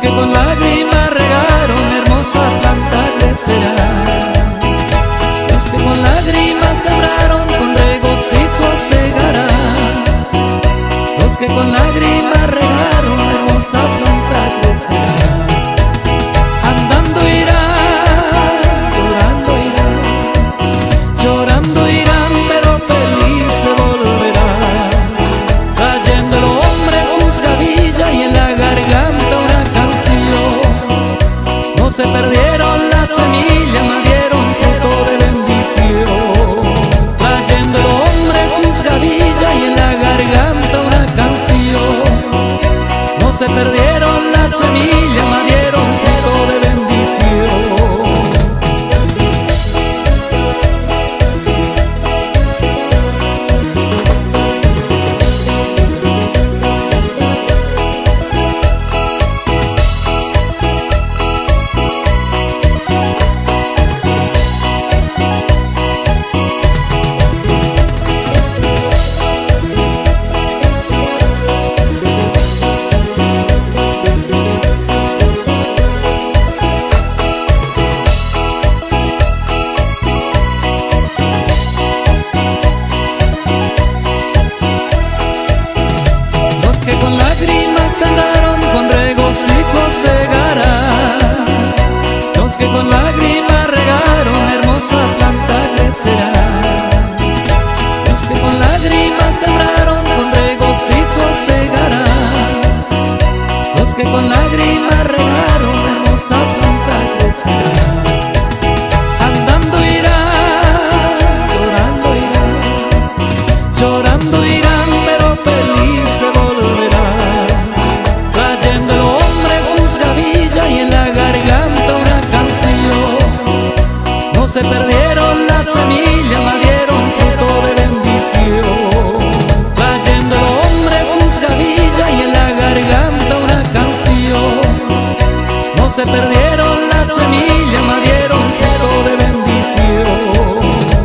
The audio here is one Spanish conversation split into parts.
que con lágrimas regaron hermosa planta crecerá. Los que con lágrimas sembraron con regocijo segará. Los que con lágrimas regaron hermosa planta crecerá. Andando irán, llorando irán, llorando irán, pero feliz se volverá. Trayendo el hombre sus gavillas y en la garganta una canción. No se perdieron la semilla, mas dieron fruto de bendición. Trayendo el hombre sus gavillas y en la garganta una canción. No se perdieron la semilla, mas dieron fruto de bendición. Que con lágrimas sembraron con regocijo segará. Los que con lágrimas regaron hermosa planta crecerá. Los que con lágrimas sembraron con regocijo segará. Los que con lágrimas regaron hermosa planta crecerá. Andando irán, llorando irán, llorando irán, pero feliz se volverá. Trayendo el hombre sus gavillas y en la garganta una canción. No se perdieron la semilla, mas dieron fruto de bendición. Trayendo el hombre sus gavillas y en la garganta una canción. No se perdieron la semilla, mas dieron fruto de bendición.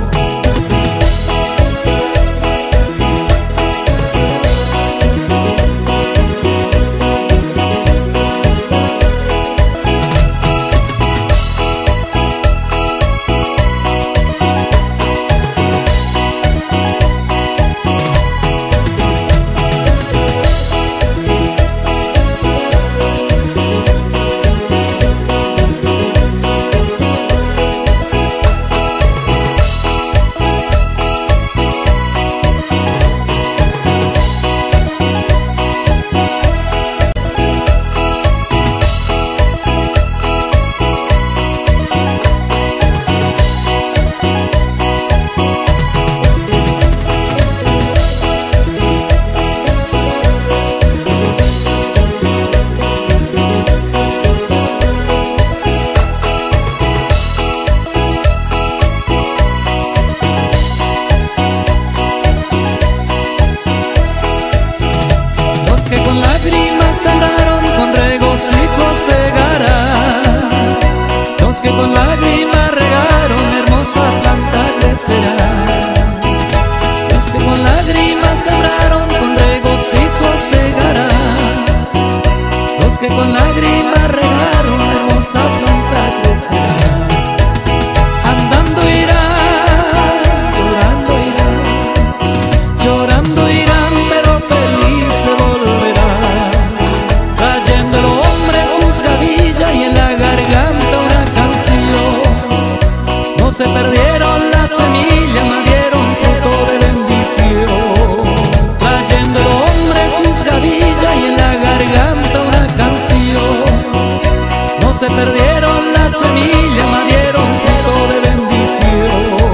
Que con lágrimas sembraron con regocijo segará. Los que con lágrimas regaron hermosa planta crecerá. Los que con lágrimas sembraron con regocijo segará. Los que con lágrimas regaron hermosa planta crecerá. Andando irán, llorando irán, llorando irán, pero feliz se volverá. Trayendo el hombre sus gavillas y en la garganta una canción. No se perdieron la semilla, mas dieron fruto de bendición. Trayendo el hombre sus gavillas y en la garganta una canción. No se perdieron la semilla, mas dieron fruto de bendición.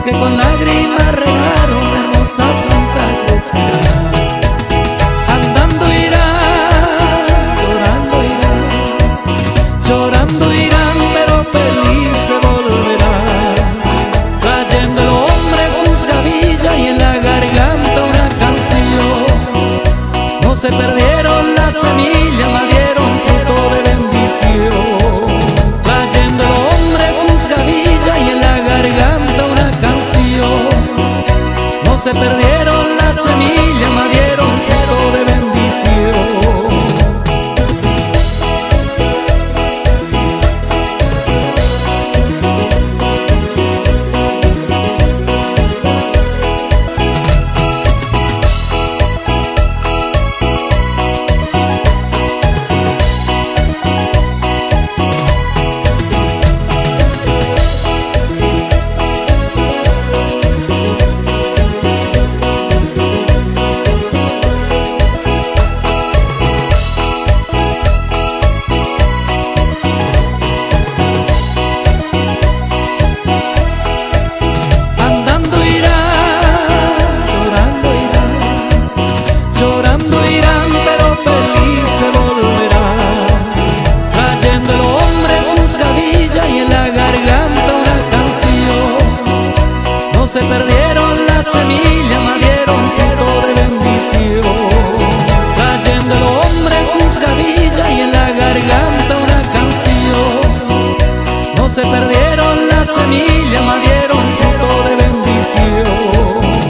que con lágrimas regaron hermosa planta crecerá. Andando irán, llorando irán, pero feliz se volverán, trayendo el hombre sus gavillas y en la garganta una canción. No se perdieron la semilla, mas dieron fruto de bendición, trayendo el hombre sus gavillas y en la garganta una canción. No se perdieron la semilla, mas dieron fruto de bendición. Se perdieron la semilla, mas dieron fruto de bendición, trayendo el hombre sus gavillas y en la garganta una canción. No se perdieron la semilla, mas dieron fruto de bendición.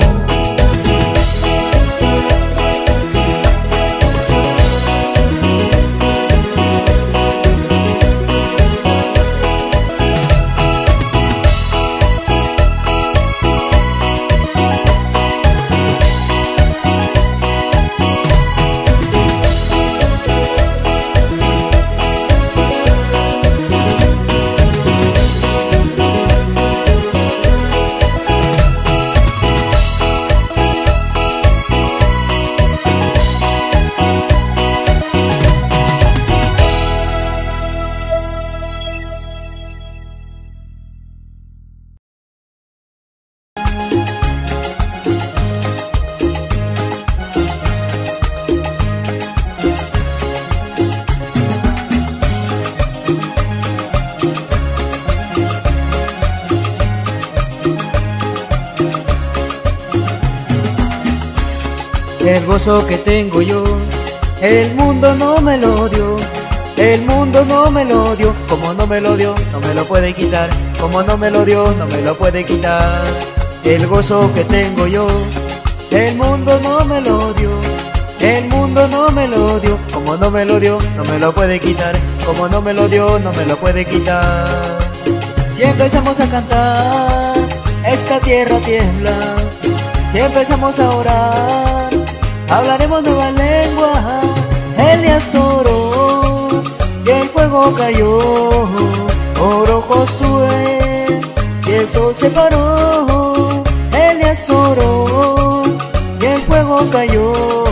El gozo que tengo yo, el mundo no me lo dio, el mundo no me lo dio, como no me lo dio, no me lo puede quitar, como no me lo dio, no me lo puede quitar. El gozo que tengo yo, el mundo no me lo dio, el mundo no me lo dio, como no me lo dio, no me lo puede quitar, como no me lo dio, no me lo puede quitar. Si empezamos a cantar, esta tierra tiembla, si empezamos a orar, hablaremos nueva lengua. Elías oró y el fuego cayó, oró Josué y el sol se paró. Elías oró y el fuego cayó,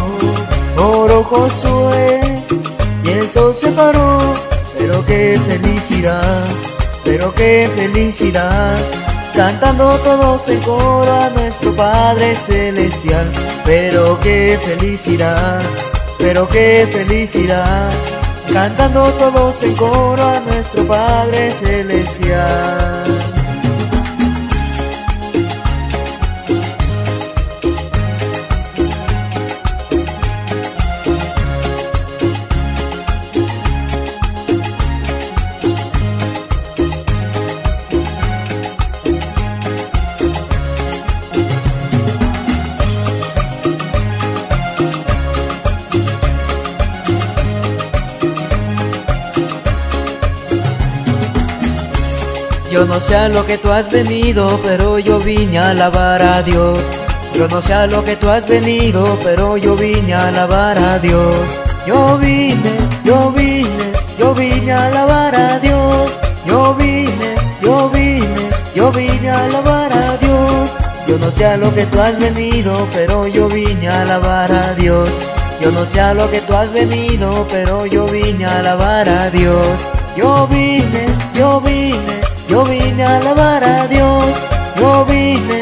oró Josué y el sol se paró. Pero qué felicidad, pero qué felicidad, cantando todos en coro a nuestro Padre Celestial. Pero qué felicidad, pero qué felicidad, cantando todos en coro a nuestro Padre Celestial. Yo no sé a lo que tú has venido, pero yo vine a alabar a Dios. Yo no sé a lo que tú has venido, pero yo vine a alabar a Dios. Yo vine a alabar a Dios. Yo vine a alabar a Dios. Yo no sé a lo que tú has venido, pero yo vine a alabar a Dios. Yo no sé a lo que tú has venido, pero yo vine a alabar a Dios. Yo vine a alabar a Dios. Yo vine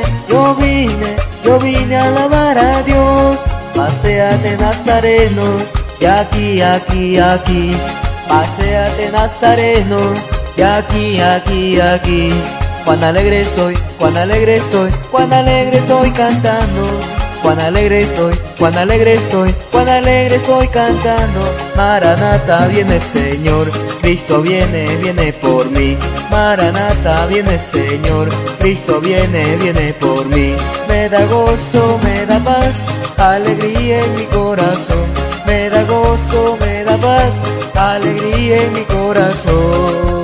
yo vine a alabar a Dios. Paséate Nazareno, y aquí, aquí, aquí. Paséate Nazareno, y aquí, aquí, aquí. Cuán alegre estoy, cuán alegre estoy, cuán alegre estoy cantando. Cuán alegre estoy, cuán alegre estoy, cuán alegre estoy cantando. Maranata, viene Señor, Cristo viene, viene por mí. Maranata, viene Señor, Cristo viene, viene por mí. Me da gozo, me da paz, alegría en mi corazón. Me da gozo, me da paz, alegría en mi corazón.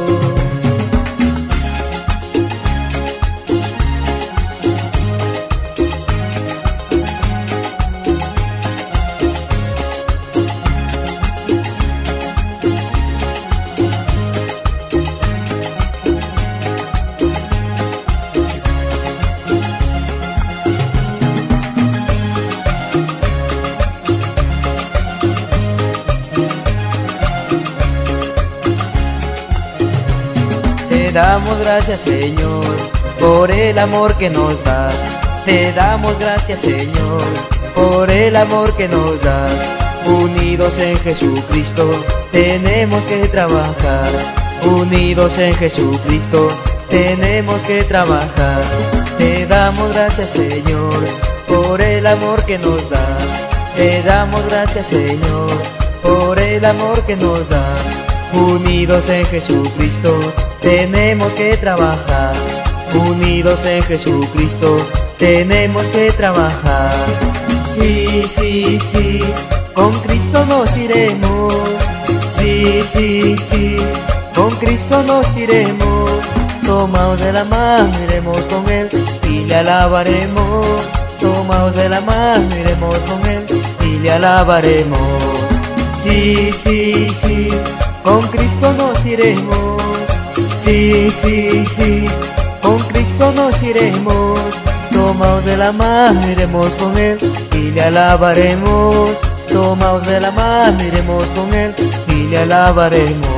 Te damos gracias, Señor, por el amor que nos das. Te damos gracias, Señor, por el amor que nos das. Unidos en Jesucristo tenemos que trabajar. Unidos en Jesucristo tenemos que trabajar. Te damos gracias, Señor, por el amor que nos das. Te damos gracias, Señor, por el amor que nos das. Unidos en Jesucristo tenemos que trabajar. Unidos en Jesucristo tenemos que trabajar. Sí, sí, sí, con Cristo nos iremos. Sí, sí, sí, con Cristo nos iremos. Tomaos de la mano, iremos con Él y le alabaremos. Tomaos de la mano, iremos con Él y le alabaremos. Sí, sí, sí, con Cristo nos iremos. Sí, sí, sí, con Cristo nos iremos. Tomaos de la mano, iremos con Él y le alabaremos. Tomaos de la mano, iremos con Él y le alabaremos.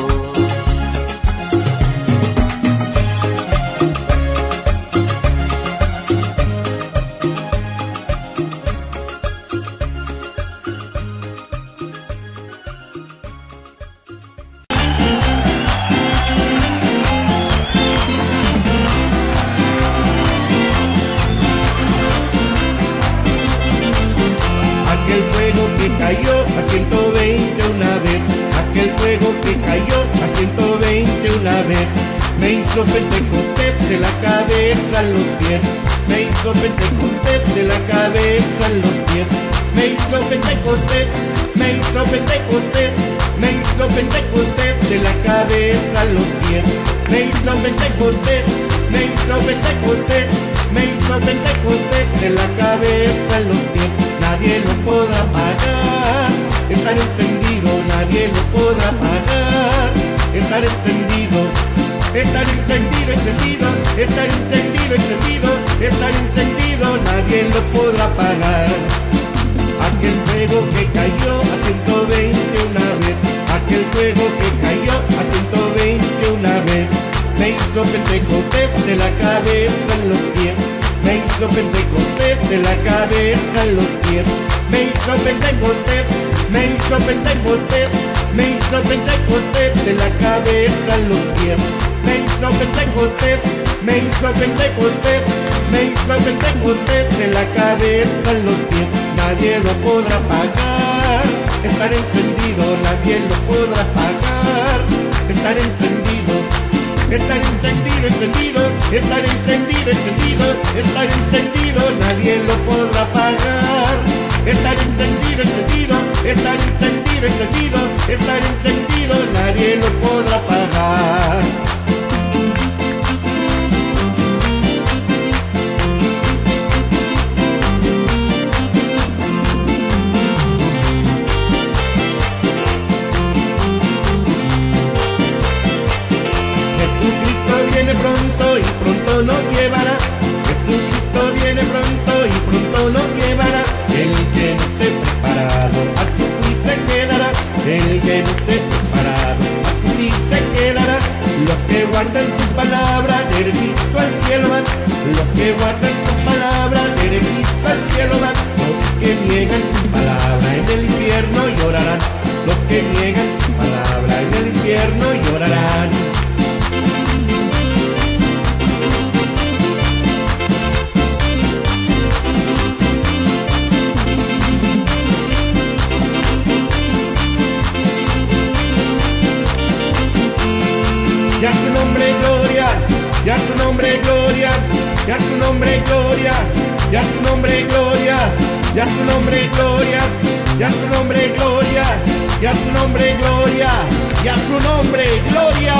Aquel fuego que cayó a 120 una vez, aquel fuego que cayó a 120 una vez, me hizo Pentecostés de la cabeza a los pies, me hizo Pentecostés de la cabeza a los pies, me hizo Pentecostés, me hizo Pentecostés, me hizo Pentecostés de la cabeza a los pies, me hizo Pentecostés, me hizo Pentecostés, me hizo Pentecostés de la cabeza a los pies. Nadie lo podrá pagar, estar encendido, nadie lo podrá pagar, estar encendido, estar encendido, encendido, estar encendido, encendido, estar encendido, nadie lo podrá pagar. Aquel fuego que cayó a 120 una vez, aquel fuego que cayó a 120 una vez, me hizo Pentecostés de la cabeza a los pies. Me hizo Pentecostés de la cabeza a los pies. Me hizo Pentecostés, me hizo Pentecostés, me hizo Pentecostés de la cabeza a los pies. Me hizo Pentecostés, me hizo Pentecostés, me hizo Pentecostés de la cabeza a los pies. Nadie lo podrá pagar, estar encendido, nadie lo podrá pagar, estar encendido. Estar encendido, encendido, estar encendido, encendido, estar encendido, nadie lo podrá apagar. Estar encendido, encendido, estar encendido, encendido, estar encendido, nadie lo podrá apagar. Viene pronto y pronto nos llevará. Jesucristo viene pronto y pronto nos llevará. El que no esté preparado a sufrir se quedará. El que no esté preparado a sufrir se quedará. Los que guardan su palabra derechito al cielo van. Los que guardan su palabra derechito cielo van. Los que niegan su palabra en el infierno llorarán. Los que niegan su palabra en el infierno llorarán. Ya su nombre gloria, ya su nombre gloria, ya su nombre gloria, ya su nombre gloria, ya su nombre gloria, ya su nombre gloria, ya su nombre gloria, ya su nombre gloria.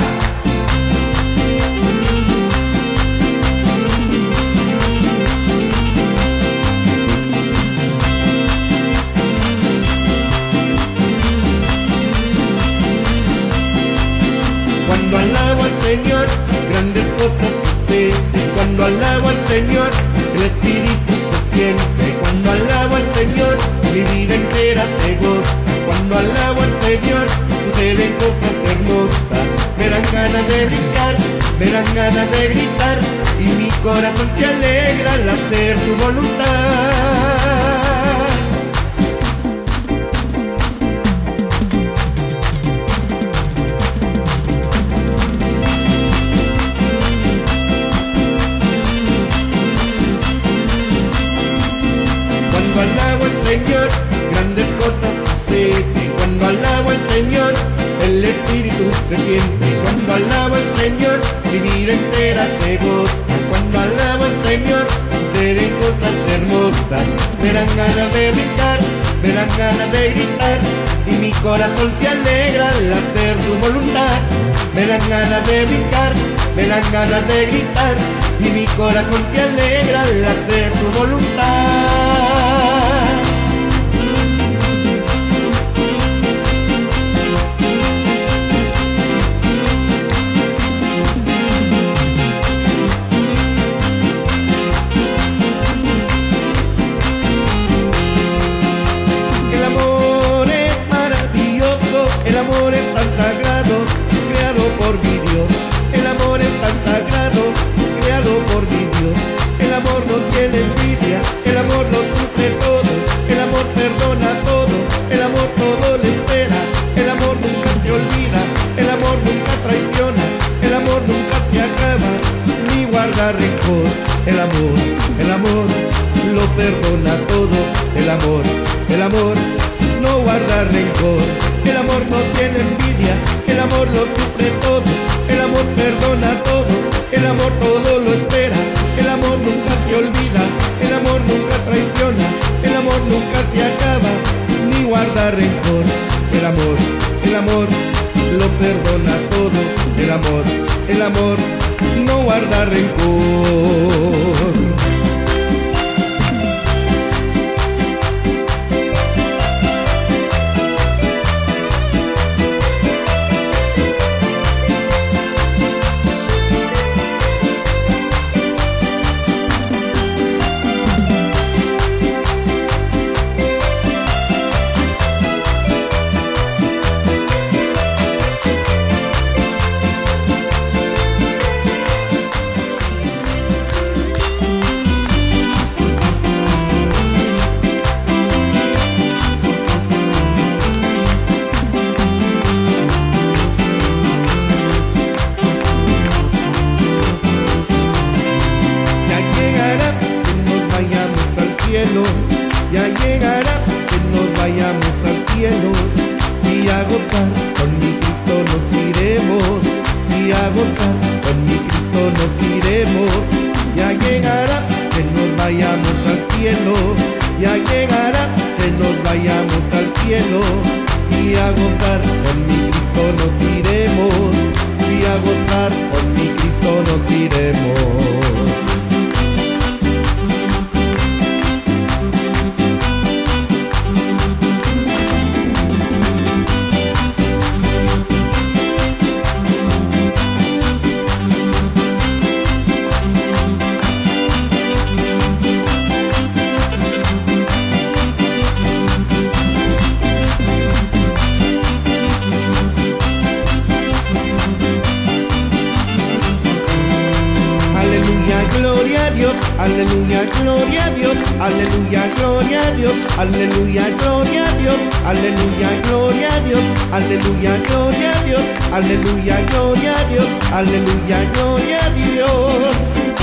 Cuando alabo al Señor, grandes cosas suceden. Cuando alabo al Señor, el Espíritu se siente. Cuando alabo al Señor, mi vida entera se goza. Cuando alabo al Señor, suceden cosas hermosas. Me dan ganas de brincar, me dan ganas de gritar, y mi corazón se alegra al hacer tu voluntad. Cuando alabo al Señor, grandes cosas suceden. Cuando alabo al Señor, el Espíritu se siente. Cuando alabo al Señor, mi vida entera se goza. Cuando alabo al Señor, suceden cosas hermosas. Me dan ganas de brincar, me dan ganas de gritar, y mi corazón se alegra al hacer tu voluntad. Me dan ganas de brincar, me dan ganas de gritar, y mi corazón se alegra al hacer tu voluntad. El amor es maravilloso, el amor es tan sagrado, creado por mi Dios. El amor es tan sagrado, creado por mi Dios. El amor no tiene envidia, el amor lo sufre todo, el amor perdona todo, el amor todo le espera, el amor nunca se olvida, el amor nunca traiciona, el amor nunca se acaba, ni guarda rencor. El amor lo perdona todo, el amor no guarda rencor. El amor no tiene envidia, el amor lo sufre todo, el amor perdona todo, el amor todo lo espera, el amor nunca se olvida, el amor nunca traiciona, el amor nunca se acaba, ni guarda rencor. El amor lo perdona todo, el amor no guarda rencor. Ya llegará que nos vayamos al cielo, y a gozar con mi Cristo nos iremos, y a gozar con mi Cristo nos iremos. Ya llegará que nos vayamos al cielo, ya llegará que nos vayamos al cielo, y a gozar con mi Cristo nos iremos, y a gozar con mi Cristo nos iremos. aleluya, gloria a Dios, aleluya, gloria a Dios, aleluya, gloria a Dios, aleluya, gloria a Dios, aleluya, gloria a Dios, aleluya, gloria a Dios, aleluya, gloria a Dios.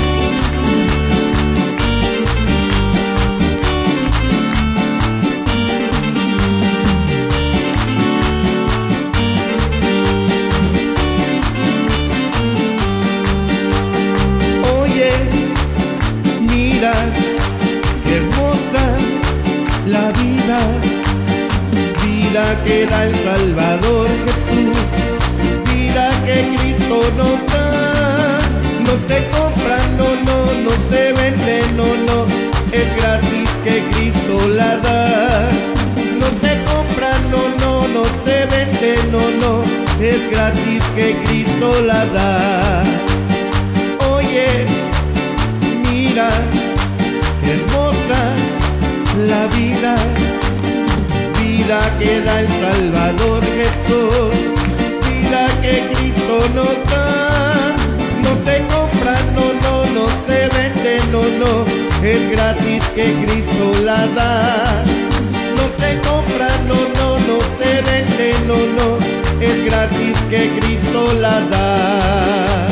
Qué hermosa la vida, vida que da el Salvador Jesús, vida que Cristo nos da. No se compra, no se vende, no, es gratis que Cristo la da. No se compra, no se vende, no, es gratis que Cristo la da. Oye, mira, qué hermosa la vida, vida que da el Salvador Jesús, vida que Cristo nos da. No se compra, no se vende, no, es gratis que Cristo la da. No se compra, no se vende, no, es gratis que Cristo la da.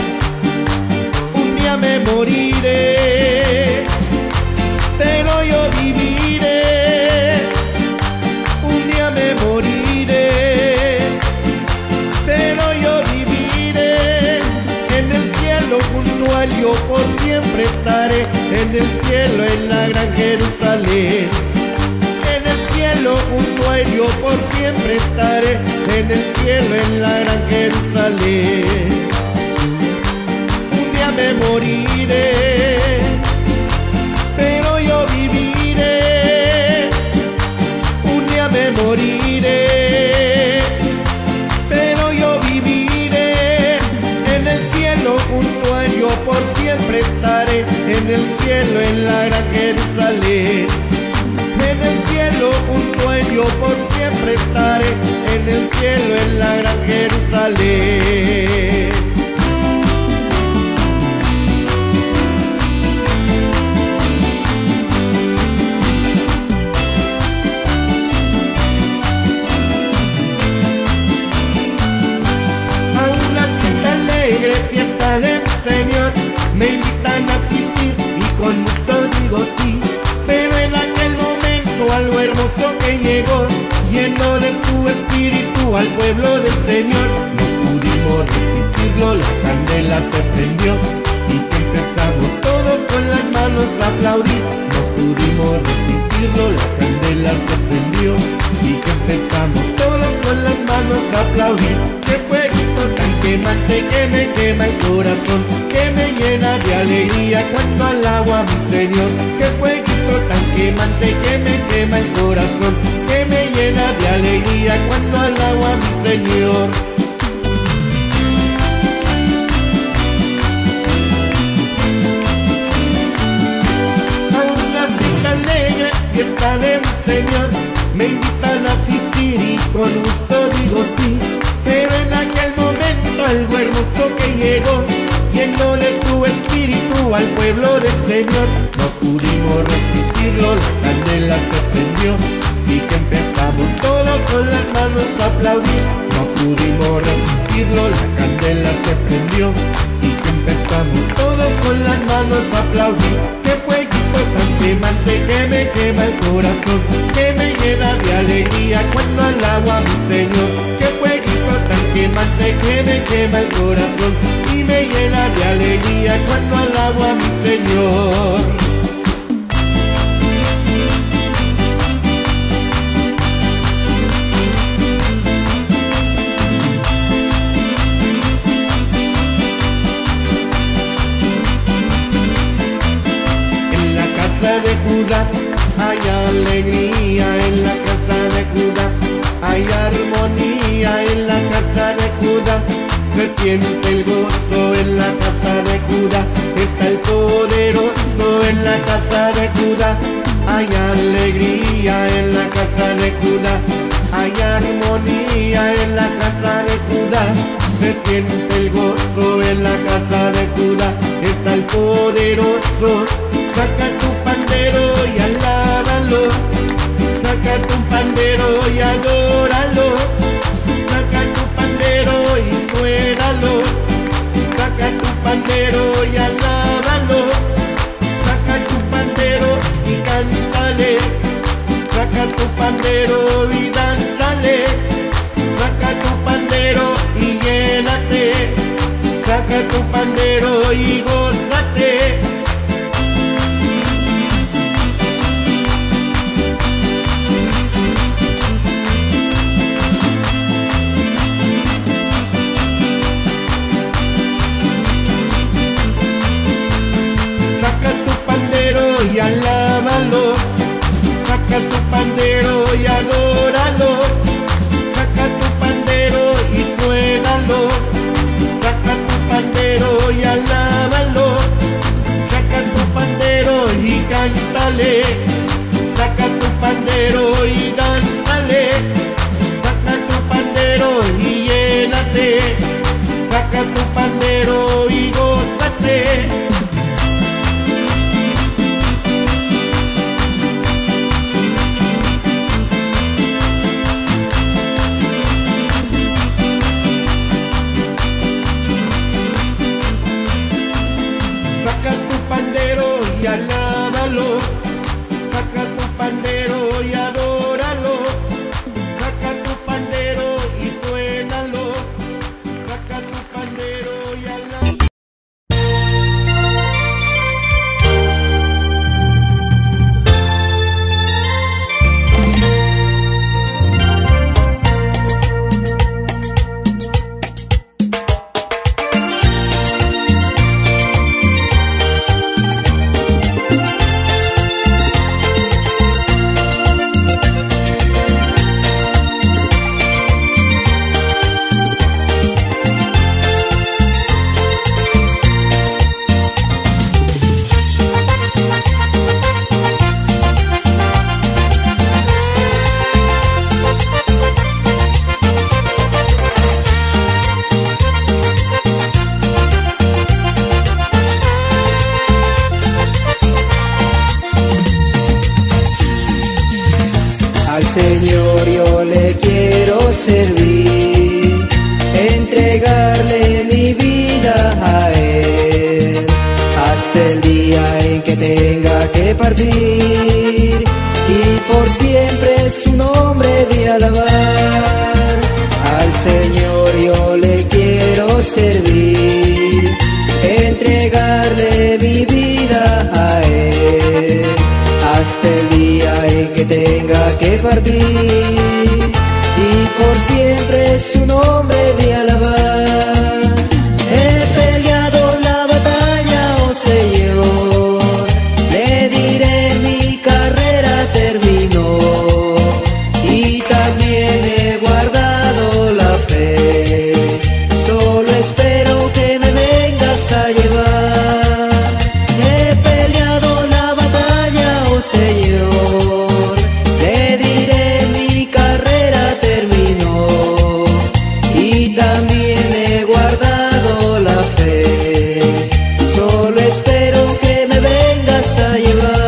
Un día me moriré, pero yo viviré. Un día me moriré, pero yo viviré. En el cielo junto a Dios por siempre estaré. En el cielo, en la gran Jerusalén. En el cielo junto a Dios por siempre estaré. En el cielo, en la gran Jerusalén. Un día me moriré, pero yo viviré. Un día me moriré, pero yo viviré. En el cielo junto a Dios por siempre estaré. En el cielo, en la gran Jerusalén. En el cielo junto a Dios por siempre estaré. En el cielo, en la gran Jerusalén. Fiesta del Señor, me invitan a asistir y con gusto digo sí. Pero en aquel momento algo hermoso que llegó, lleno de su espíritu al pueblo del Señor. No pudimos resistirlo, la candela se prendió y que empezamos todos con las manos a aplaudir. No pudimos resistirlo, la candela se prendió y que empezamos todos con las manos a aplaudir. Que fueguito tan quemante que me quema el corazón, que me llena de alegría cuando alabo a mi Señor. Que fueguito tan quemante que me quema el corazón, que me llena de alegría cuando alabo a mi Señor. A una fiesta alegre, fiesta de mi Señor, me invitan a asistir y con gusto digo sí. Pero en aquel momento algo hermoso que llegó, lleno de su espíritu al pueblo del Señor. No pudimos resistirlo, la candela se prendió y que empezamos todos con las manos a aplaudir. No pudimos resistirlo, la candela se prendió y que empezamos todos con las manos a aplaudir. Que fueguito tan quemante que me quema el corazón, que me llena de alegría cuando alabo a mi Señor. Que fueguito tan quemante que me quema el corazón y me llena de alegría cuando alabo a mi Señor. De Judá hay alegría, en la casa de Judá hay armonía, en la casa de Judá se siente el gozo, en la casa de Judá está el poderoso, en la casa de Judá hay alegría, en la casa de Judá hay armonía, en la casa de Judá se siente el gozo, en la casa de Judá está el poderoso. saca tu pandero y alábalo, saca tu pandero y adóralo, saca tu pandero y suénalo, saca tu pandero y alábalo, saca tu pandero y cántale, saca tu pandero y dánzale, saca tu pandero y llénate, saca tu pandero y gózate. Saca tu pandero y alábalo, saca tu pandero y adóralo, saca tu pandero y suénalo, saca tu pandero y alábalo, saca tu pandero y cántale, saca tu pandero y dánzale, saca tu pandero y llénate, saca tu pandero y gózate. Saca tu pandero y alábalo, saca tu pandero y adóralo, saca tu pandero y suénalo, saca tu pandero y alábalo. Al Señor yo le quiero servir, entregarle mi vida a Él, hasta el día en que tenga que partir, y por siempre su nombre de alabar. Al Señor yo le quiero servir, entregarle mi vida a Él, hasta el día en que tenga que partir, y por siempre su nombre de alabar. He peleado la batalla, oh Señor, le diré mi carrera terminó, y también he guardado la fe, solo espero que me vengas a llevar. He peleado la batalla, oh Señor, le diré mi carrera terminó, y también he guardado la fe, solo espero que me vengas a llevar.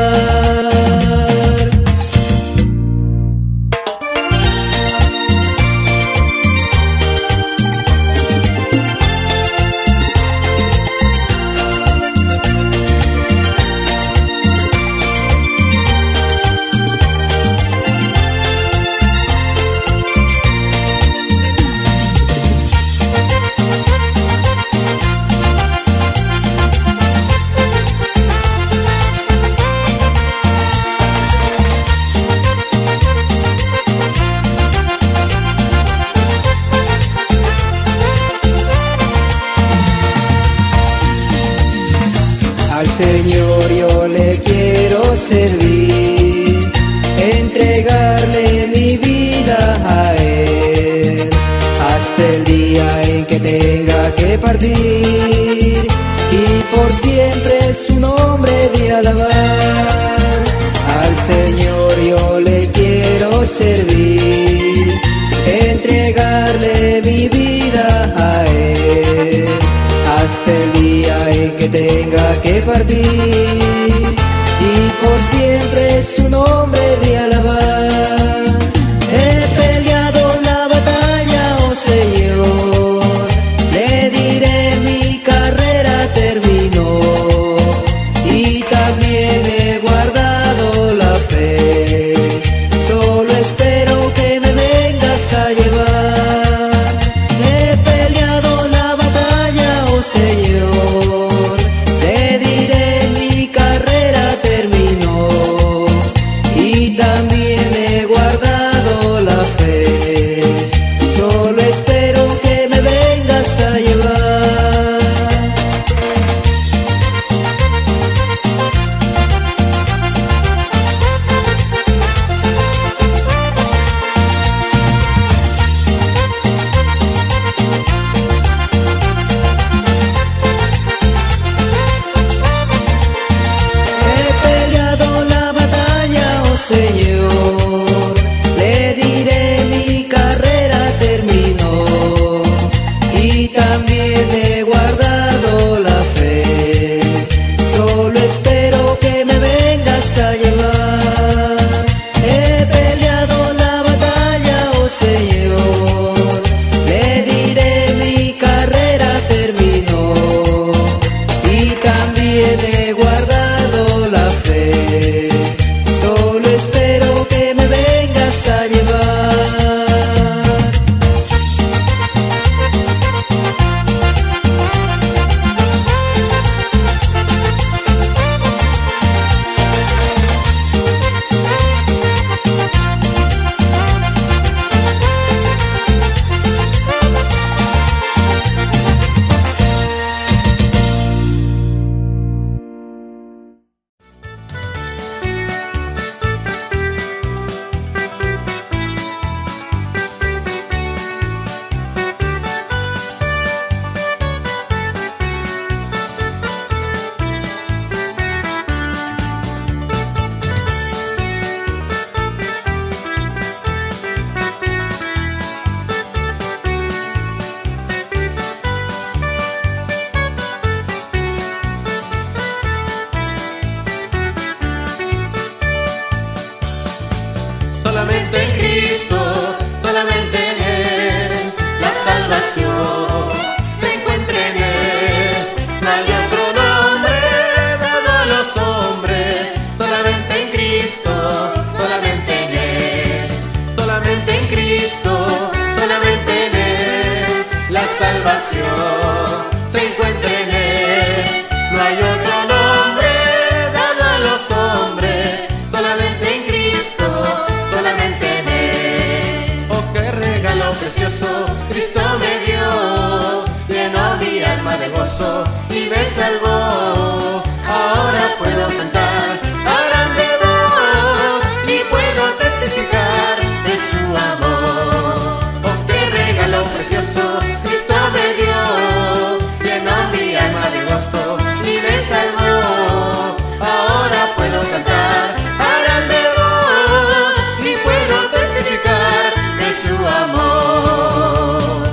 Al Señor yo le quiero servir, entregarle mi vida a Él, hasta el día en que tenga que partir, y por siempre su nombre de alabar. Al Señor yo le quiero servir, entregarle mi vida a Él, hasta el día en que tenga que partir, partir y por siempre su nombre de alabar. He peleado la batalla, oh Señor, le diré mi carrera terminó y también he guardado la fe. Solo espero que me vengas a llevar. He peleado la batalla, oh Señor, te diré mi carrera terminó y también he guardado la fe. Solo espero que me vengas a llevar. He peleado la batalla, oh Señor, le diré mi carrera terminó y también he guardado la fe. Solo espero que me vengas a llevar. He peleado la batalla, oh Señor, le diré mi carrera terminó y también he guardado la fe. Solo espero que me vengas a llevar. Solamente en Cristo, solamente en Él, la salvación se encuentra en Él. No hay otro nombre dado a los hombres, solamente en Cristo, solamente en Él. Solamente en Cristo, solamente en Él, la salvación se encuentra en Él. No hay otro nombre dado a los hombres, solamente en Cristo, solamente en Él. Oh, qué regalo precioso Cristo me dio, llenó mi alma de gozo y me salvó. Ahora puedo cantar a grande voz y puedo testificar de su amor. Oh, qué regalo precioso Cristo me dio, llenó mi alma de gozo y me salvó. Ahora puedo cantar a grande voz y puedo testificar de su amor.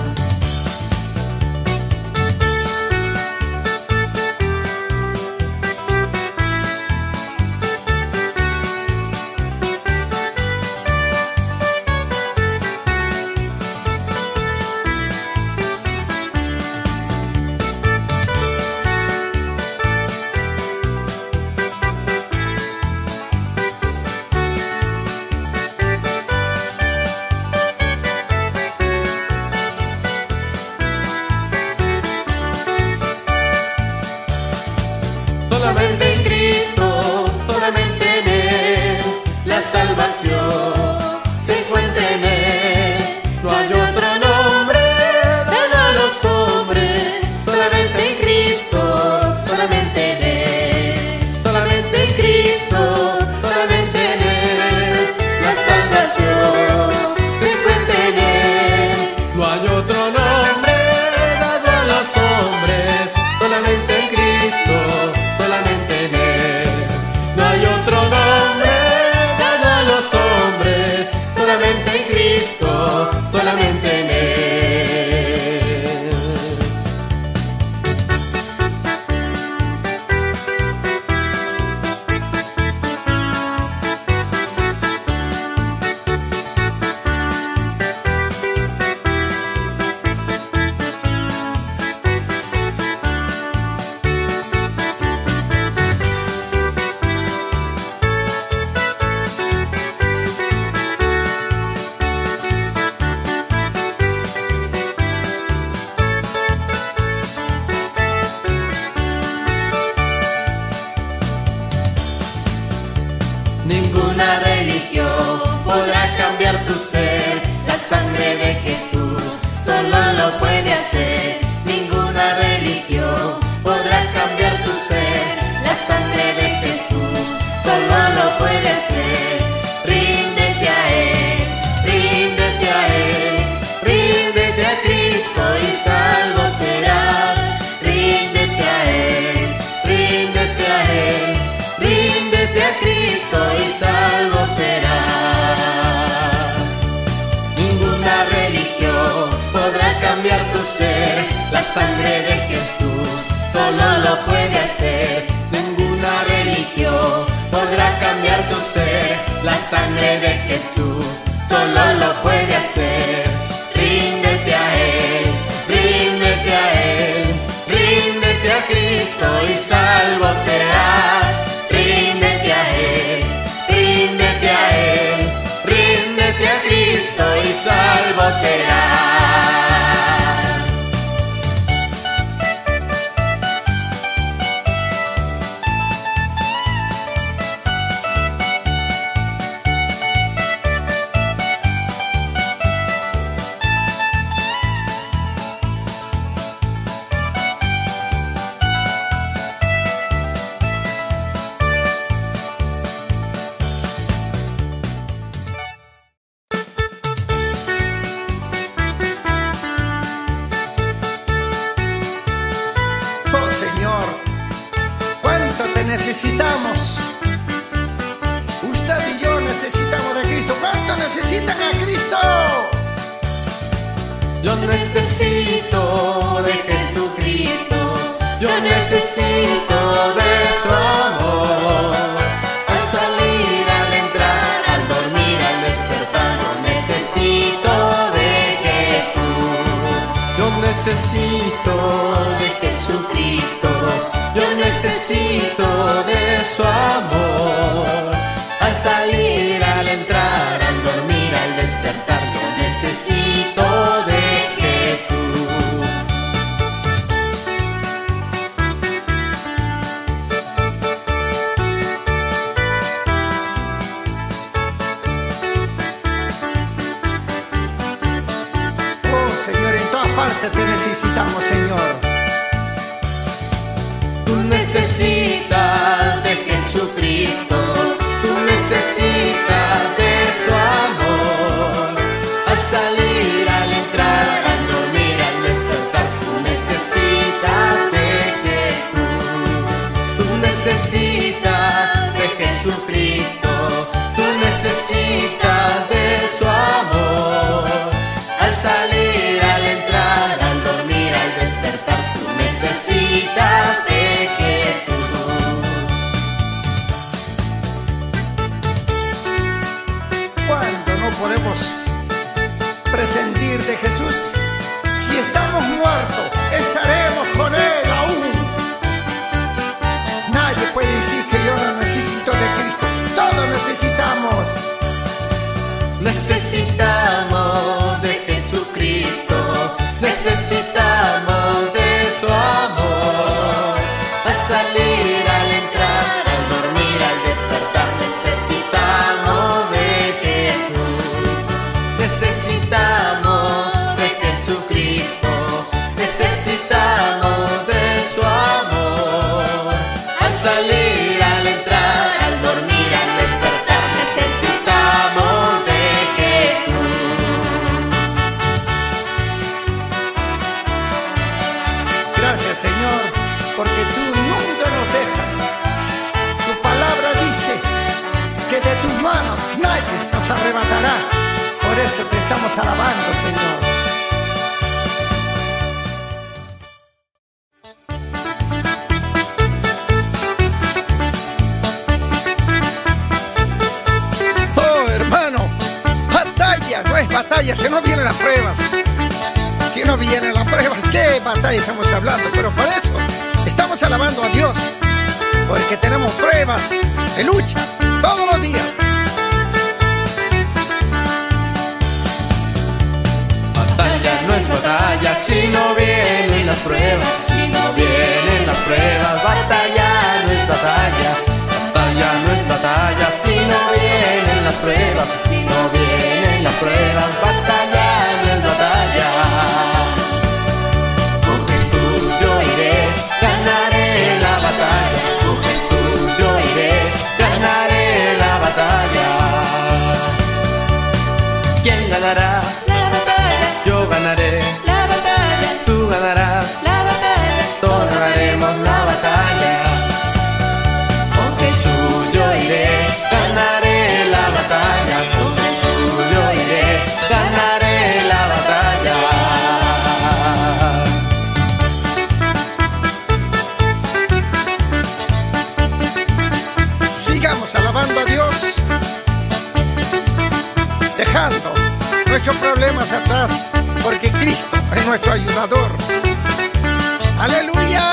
Solamente en Cristo, solamente en Él, la salvación se encuentra en Él. No hay otro nombre dado a los hombres, solamente en Cristo, solamente en Él. Solamente en Cristo, solamente en Él, la salvación se encuentra en Él. No hay otro nombre dado a los hombres, solamente en Cristo, solamente Ninguna religión podrá cambiar tu ser. La sangre de Jesús solo lo puede hacer. Ninguna religión podrá cambiar tu ser. La sangre de Jesús solo lo puede hacer. Ríndete a Él, ríndete a Él, ríndete a Cristo y salvo serás. Ríndete a Él, ríndete a Él, ríndete a Cristo y salvo serás. Ninguna religión podrá cambiar tu ser. La sangre de Jesús solo lo puede hacer. Ninguna religión podrá cambiar tu ser. La sangre de Jesús solo lo puede hacer. Ríndete a Él, ríndete a Él, ríndete a Cristo y salvo serás. Ríndete a Él, ríndete a Él, ríndete a Cristo y salvo serás. Necesitamos. Usted y yo necesitamos de Cristo. ¿Cuánto necesitan a Cristo? Yo necesito de Jesucristo. Yo necesito de su amor. Al salir, al entrar, al dormir, al despertar, yo necesito de Jesús. Yo necesito de Jesucristo. Yo necesito de su amor. Al salir, al entrar, al dormir, al despertar, yo necesito de Jesús. Oh, Señor, en todas partes te necesitamos, Señor. Tú necesitas de Jesucristo, tú necesitas de su amor. Al salir, al entrar, al dormir, al despertar, tú necesitas de Jesús. Tú necesitas de Jesucristo, tú necesitas de su amor. Al salir, al entrar, al dormir, al despertar, tú necesitas de podemos presentir de Jesús. Si estamos muertos, estaremos con Él aún. Nadie puede decir que yo no necesito de Cristo. Todos necesitamos. Necesitamos de Jesucristo. Necesitamos de su amor. Al salir, al entrar, al dormir, al despertar, necesitamos de necesitamos de Jesucristo, necesitamos de su amor. Al salir, al entrar, al dormir, al despertar, necesitamos de Jesús. Gracias, Señor, porque tú nunca nos dejas. Tu palabra dice que de tus manos nadie nos arrebatará. Por eso te estamos alabando, Señor. Oh, hermano, batalla no es batalla si no vienen las pruebas. Si no vienen las pruebas, ¿qué batalla estamos hablando? Pero por eso estamos alabando a Dios, porque tenemos pruebas de lucha todos los días. No es batalla si no vienen las pruebas, si no vienen las pruebas. Batalla no es batalla, batalla no es batalla si no las pruebas, si no vienen las pruebas, batalla no es batalla. Con Jesús yo iré, ganaré la batalla. Con Jesús yo iré, ganaré la batalla. ¿Quién ganará? La batalla, Yo ganaré, la batalla, tú ganarás, la batalla, todos ganaremos la batalla. Con Jesús yo iré, ganaré la batalla. Con Jesús yo iré, ganaré la batalla. Sigamos alabando a Dios, dejando nuestros problemas atrás, porque Cristo es nuestro ayudador. ¡Aleluya!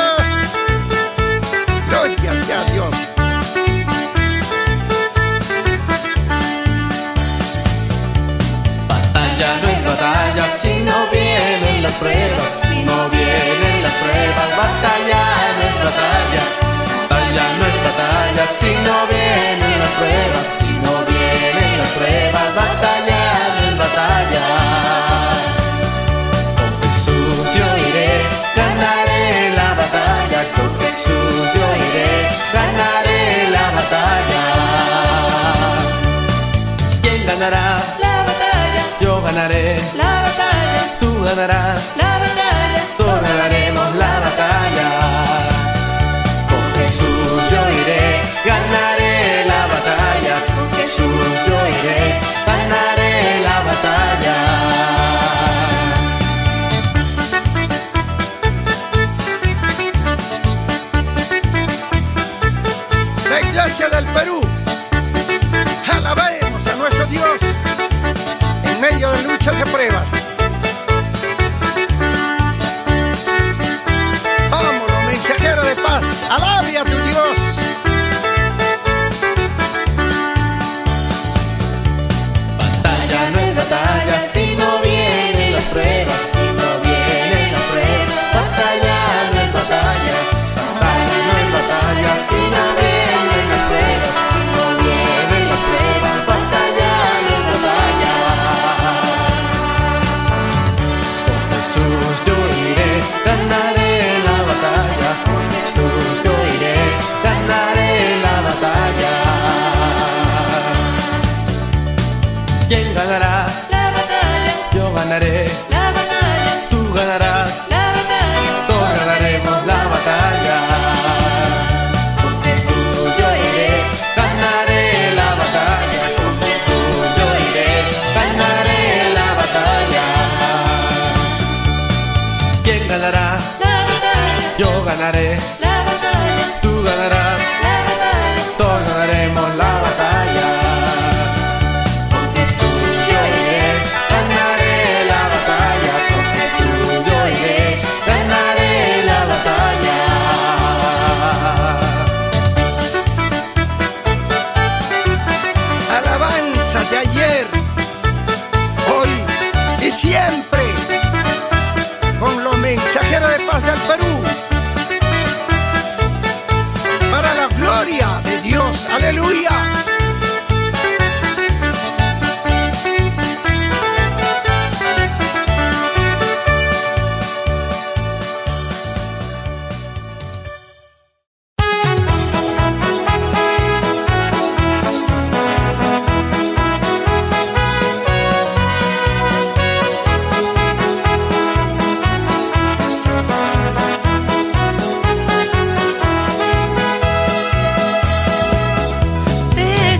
Gloria sea a Dios. Batalla no es batalla si no vienen las pruebas, si no vienen las pruebas, batalla no es batalla. Batalla no es batalla si no vienen las pruebas, si no vienen las pruebas, batalla no es batalla. Con Jesús yo iré, ganaré la batalla. Con Jesús yo iré, ganaré la batalla. ¿Quién ganará? la batalla, Yo ganaré, la batalla, tú ganarás, la batalla, todos ganaremos la batalla. Con Jesús yo iré, ganaré la batalla. Con Jesús yo iré, ganaré la batalla. La Iglesia del Perú, alabemos a nuestro Dios en medio de luchas y pruebas. Vámonos, mensajero de paz, alabe a tu Dios. Batalla no es batalla si no vienen las pruebas, si no vienen las pruebas, batalla no es batalla. Batalla no es batalla si no vienen las pruebas, si no vienen las pruebas, batalla no es batalla. Con Jesús yo iré, ganaré la batalla. Con Jesús yo iré, ganaré la batalla. ¿Quién ganará? la batalla, Yo ganaré, la batalla, tú ganarás, la batalla, todos ganaremos la batalla. Con Jesús yo iré, ganaré la batalla. Con Jesús yo iré, ganaré la batalla. ¿Quién ganará? la batalla, Yo ganaré, la batalla, tú ganarás, la batalla, todos ganaremos la batalla. Con Jesús yo iré, ganaré la batalla. Con Jesús yo iré, ganaré la batalla. Alabanza de ayer, hoy y siempre, con los mensajeros de paz del Perú, para la gloria de Dios. Aleluya. te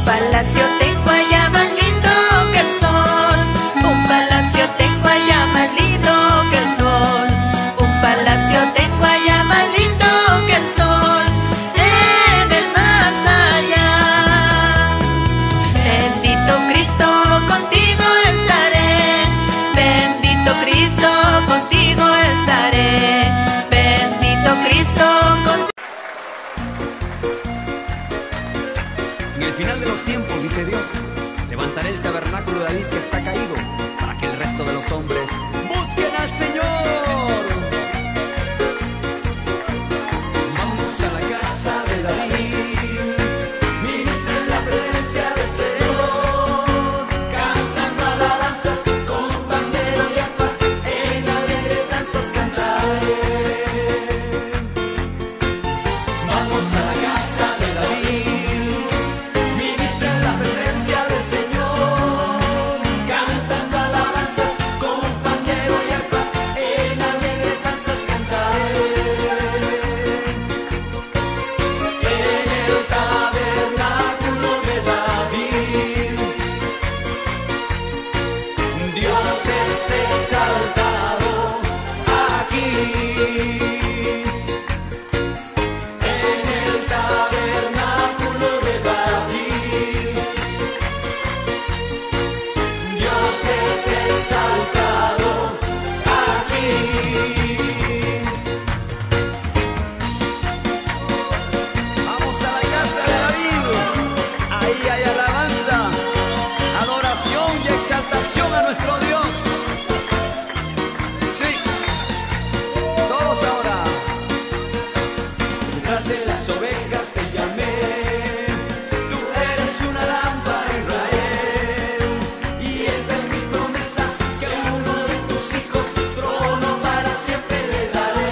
palacio tengo allá más lindo que el sol. Un palacio tengo allá más lindo que el sol. Un palacio tengo allá más lindo que el sol. En el más allá. Bendito Cristo, contigo estaré. Bendito Cristo, contigo estaré. Bendito Cristo, contigo. En el final de los tiempos, dice Dios, levantaré el tabernáculo de David que está caído, para que el resto de los hombres busquen al Señor. Vamos a la casa de David, ministren la presencia del Señor, cantando alabanzas con pandero y arpas, en alegres danzas cantaré. Vamos a la casa de David, ministren la presencia del Señor, cantando alabanzas con pandero y arpas, en alegres danzas cantaré. En el tabernáculo de David, Dios es exaltado aquí. En el tabernáculo de David, Dios es exaltado aquí. Vamos a la casa de David, ahí hay alabanza, adoración y exaltación a nuestro Dios. Sí, todos ahora. Detrás de las ovejas te llamé, tú eres una lámpara, Israel, y esta es mi promesa, que a uno de tus hijos trono para siempre le daré.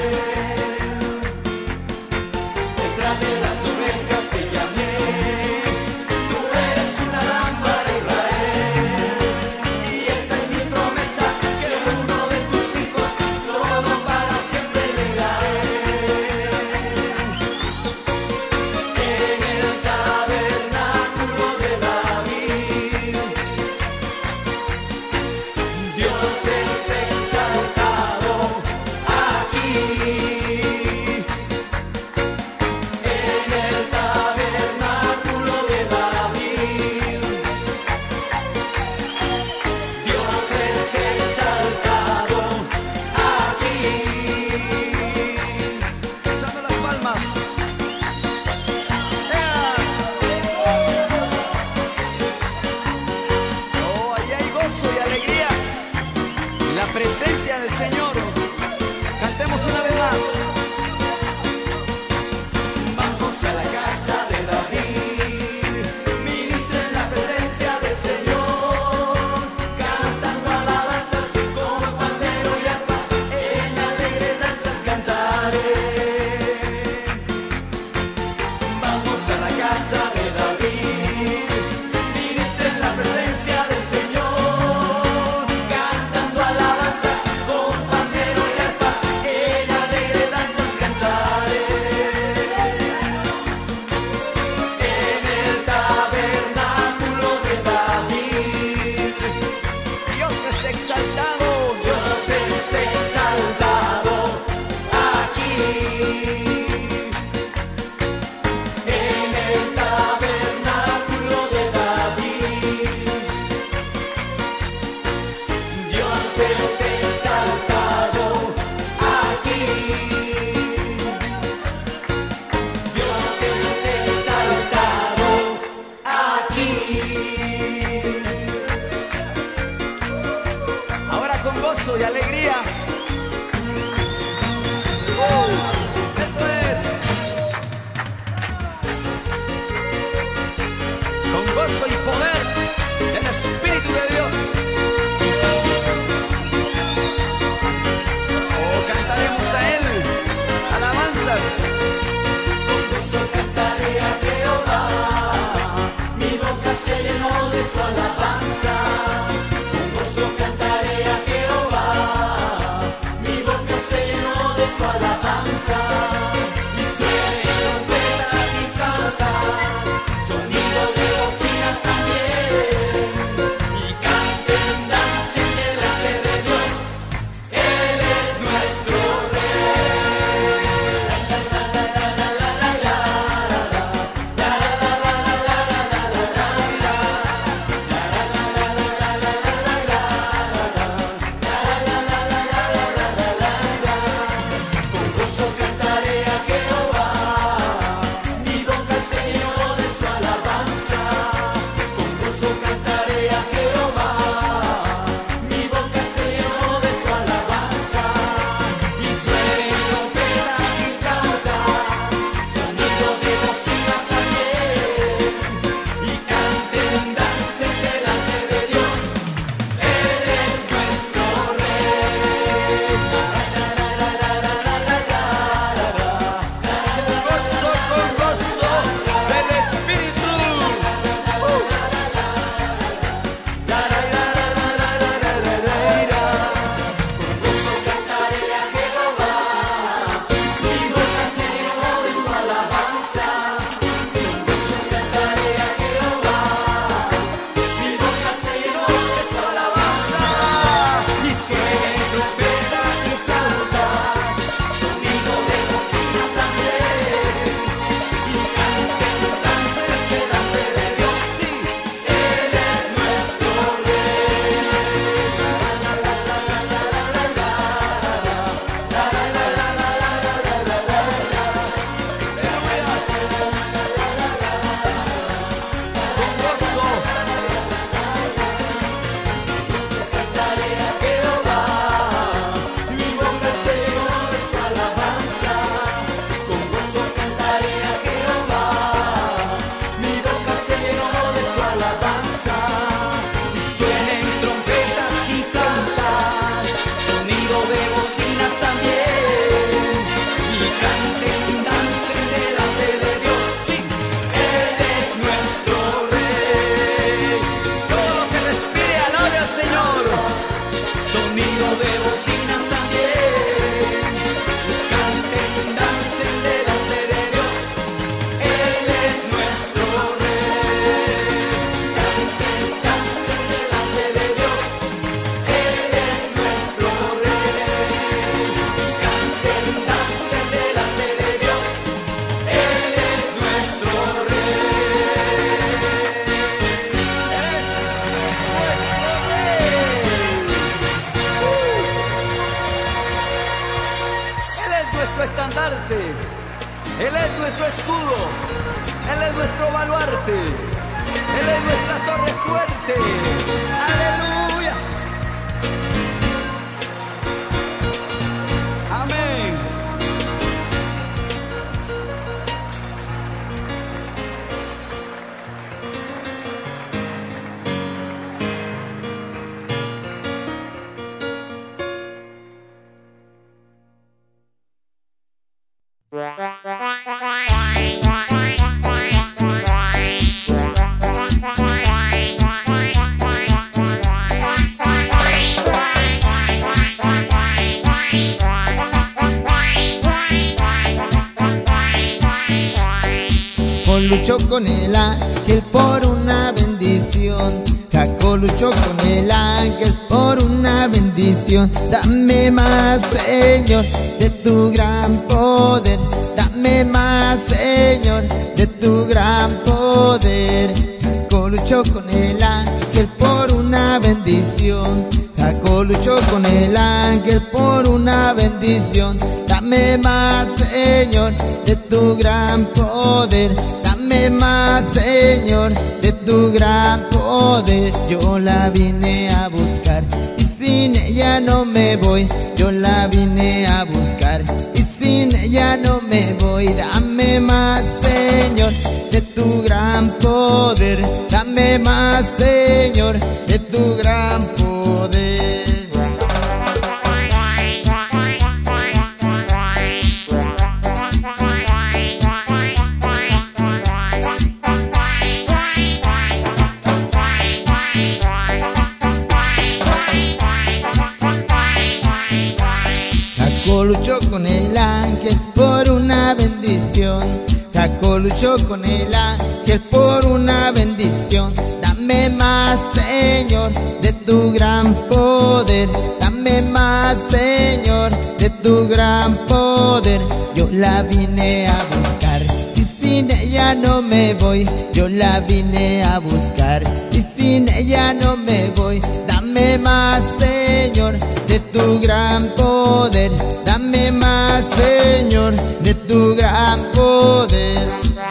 Detrás de las ovejas te llamé, tú eres una lámpara, Israel, y esta es mi promesa, que a uno de tus hijos trono para siempre le daré. En el tabernáculo de David, Dios es exaltado aquí. En el tabernáculo de David, Dios es exaltado aquí. Usando las palmas. Oh, ahí hay gozo y alegría, la presencia del Señor. Cantemos una vez más. Vamos a la casa de David, ministren la presencia del Señor, cantando alabanzas con pandero y arpas, en alegres danzas cantaré. Vamos a la casa de David, ministren la presencia del Señor, cantando alabanzas con pandero y arpas, en alegres danzas cantaré. En el tabernáculo de David, Dios es exaltado, Dios es exaltado aquí. En el tabernáculo de David, Dios es exaltado aquí. Dios es exaltado aquí. Ahora con gozo y alegría. Eso es. Con gozo y poder del Espíritu de Dios. Oh, cantaremos a Él alabanzas. Con gozo cantaré a Jehová, mi boca se llenó de su alabanza. Con gozo cantaré a Jehová, mi boca se llenó de su alabanza. Y suenen trompetas y flautas, sonido de Él es nuestra torre fuerte. Aleluya. Amén. Luchó con el ángel por una bendición. Jacob luchó con el ángel por una bendición. Dame más, Señor, de tu gran poder. Dame más, Señor, de tu gran poder. Jacob luchó con el ángel por una bendición. Jacob luchó con el ángel por una bendición. Dame más, Señor, de tu gran poder. Dame más, Señor, de tu gran poder. Yo la vine a buscar y sin ella no me voy. Yo la vine a buscar y sin ella no me voy. Dame más, Señor, de tu gran poder. Dame más, Señor, de tu gran poder. Jacob luchó con el ángel por una bendición. Jacob luchó con el ángel por una bendición. Dame más, Señor, de tu gran poder. Dame más, Señor, de tu gran poder. Yo la vine a buscar y sin ella no me voy. Yo la vine a buscar y sin ella no me voy. Dame más, Señor, de tu gran poder. Dame más, Señor, de tu gran poder.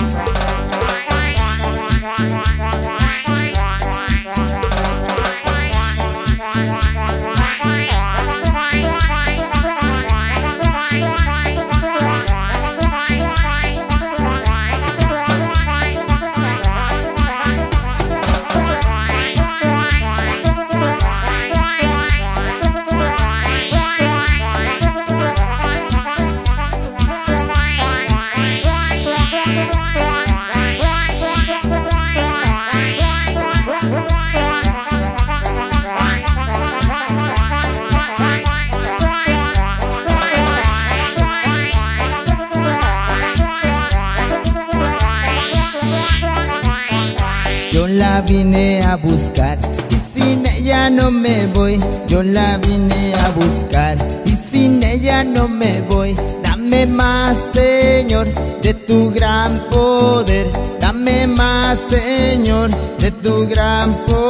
Yo la vine a buscar y sin ella no me voy. Yo la vine a buscar y sin ella no me voy. Dame más, Señor, de tu gran poder. Dame más, Señor, de tu gran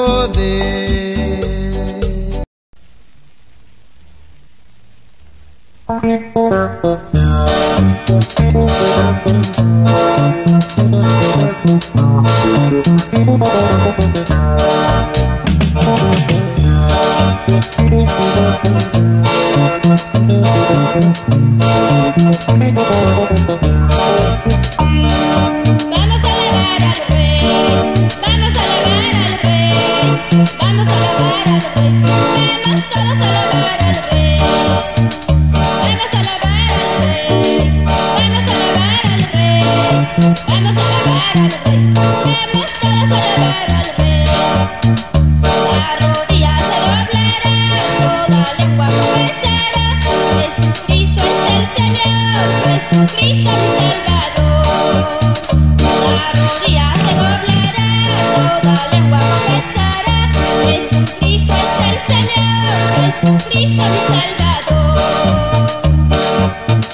poder.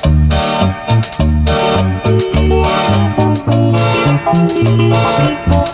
Jesucristo mi Salvador.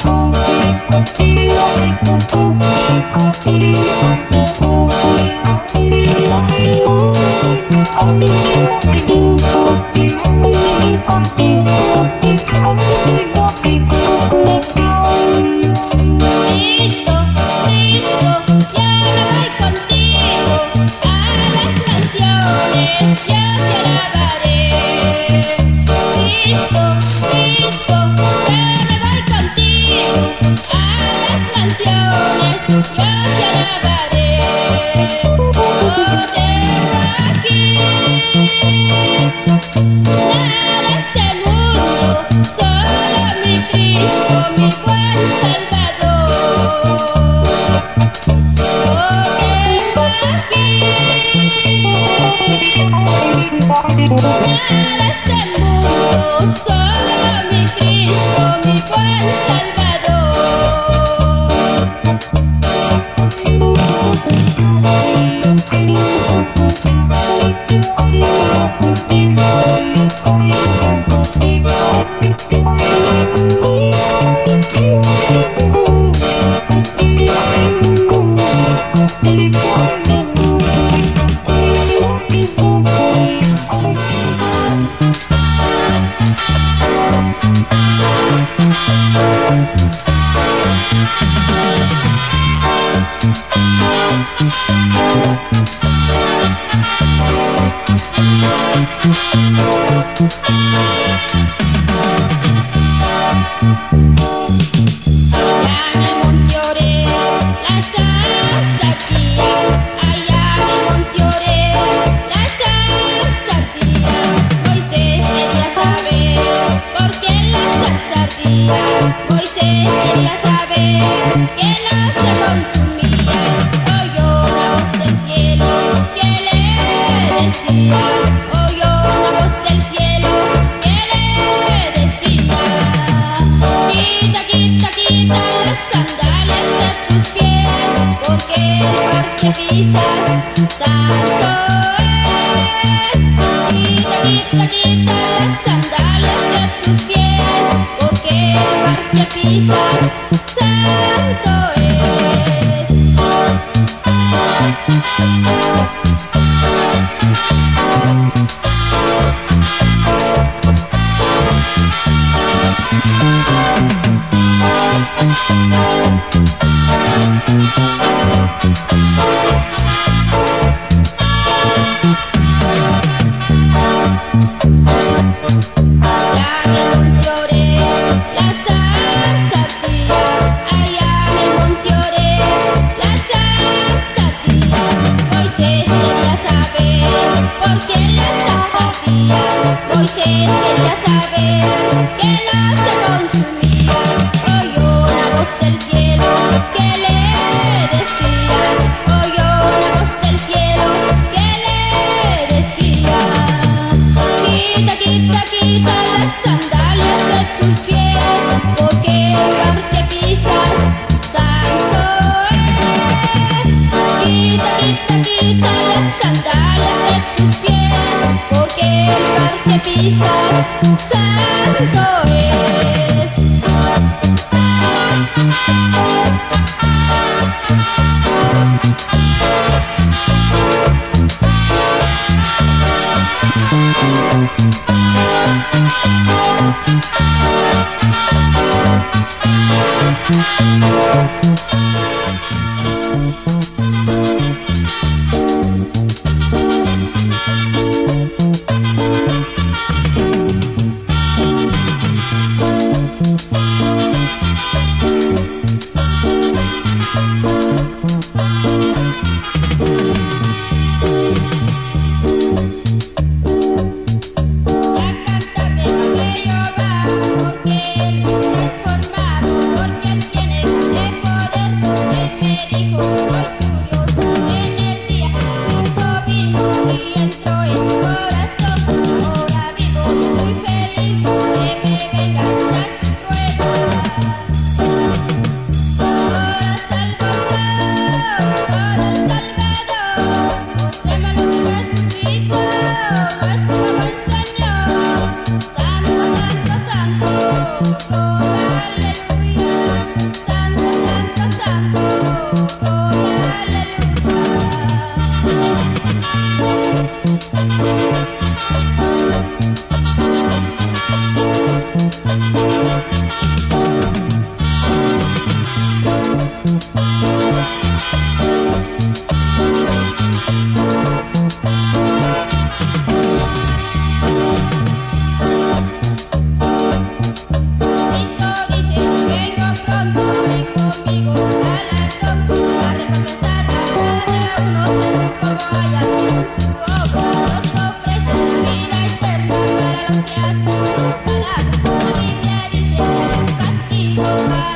Porque él tiene poder, él me dijo, soy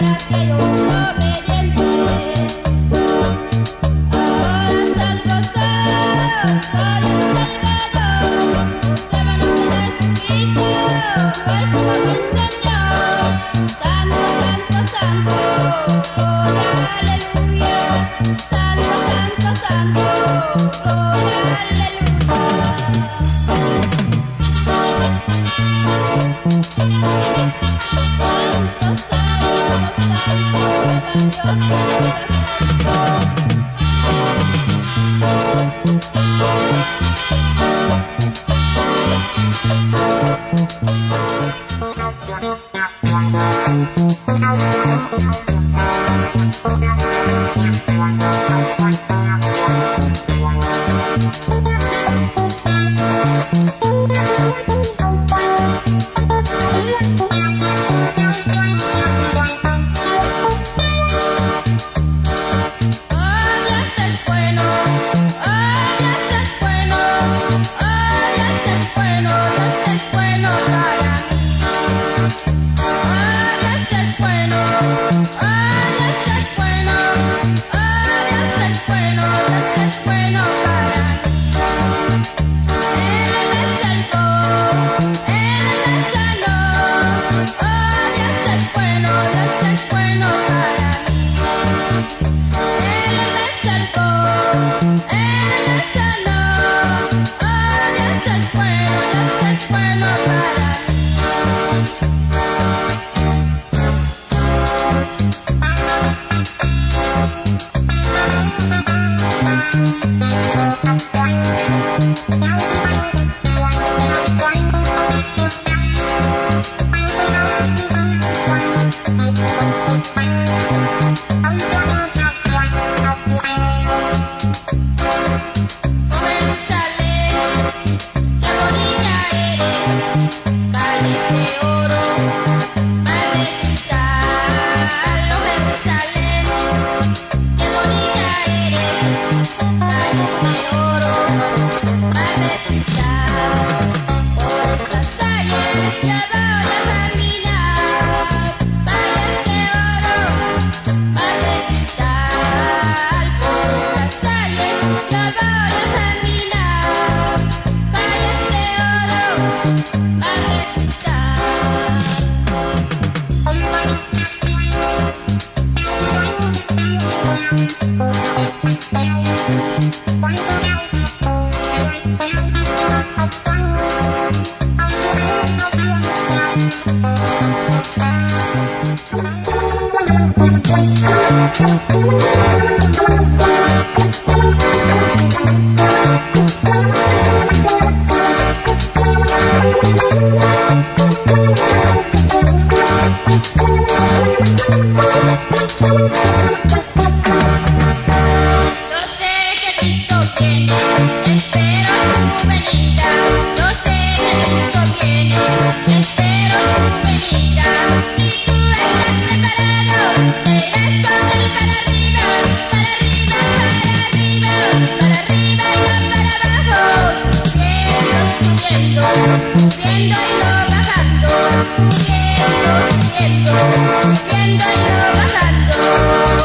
Subiendo y no bajando.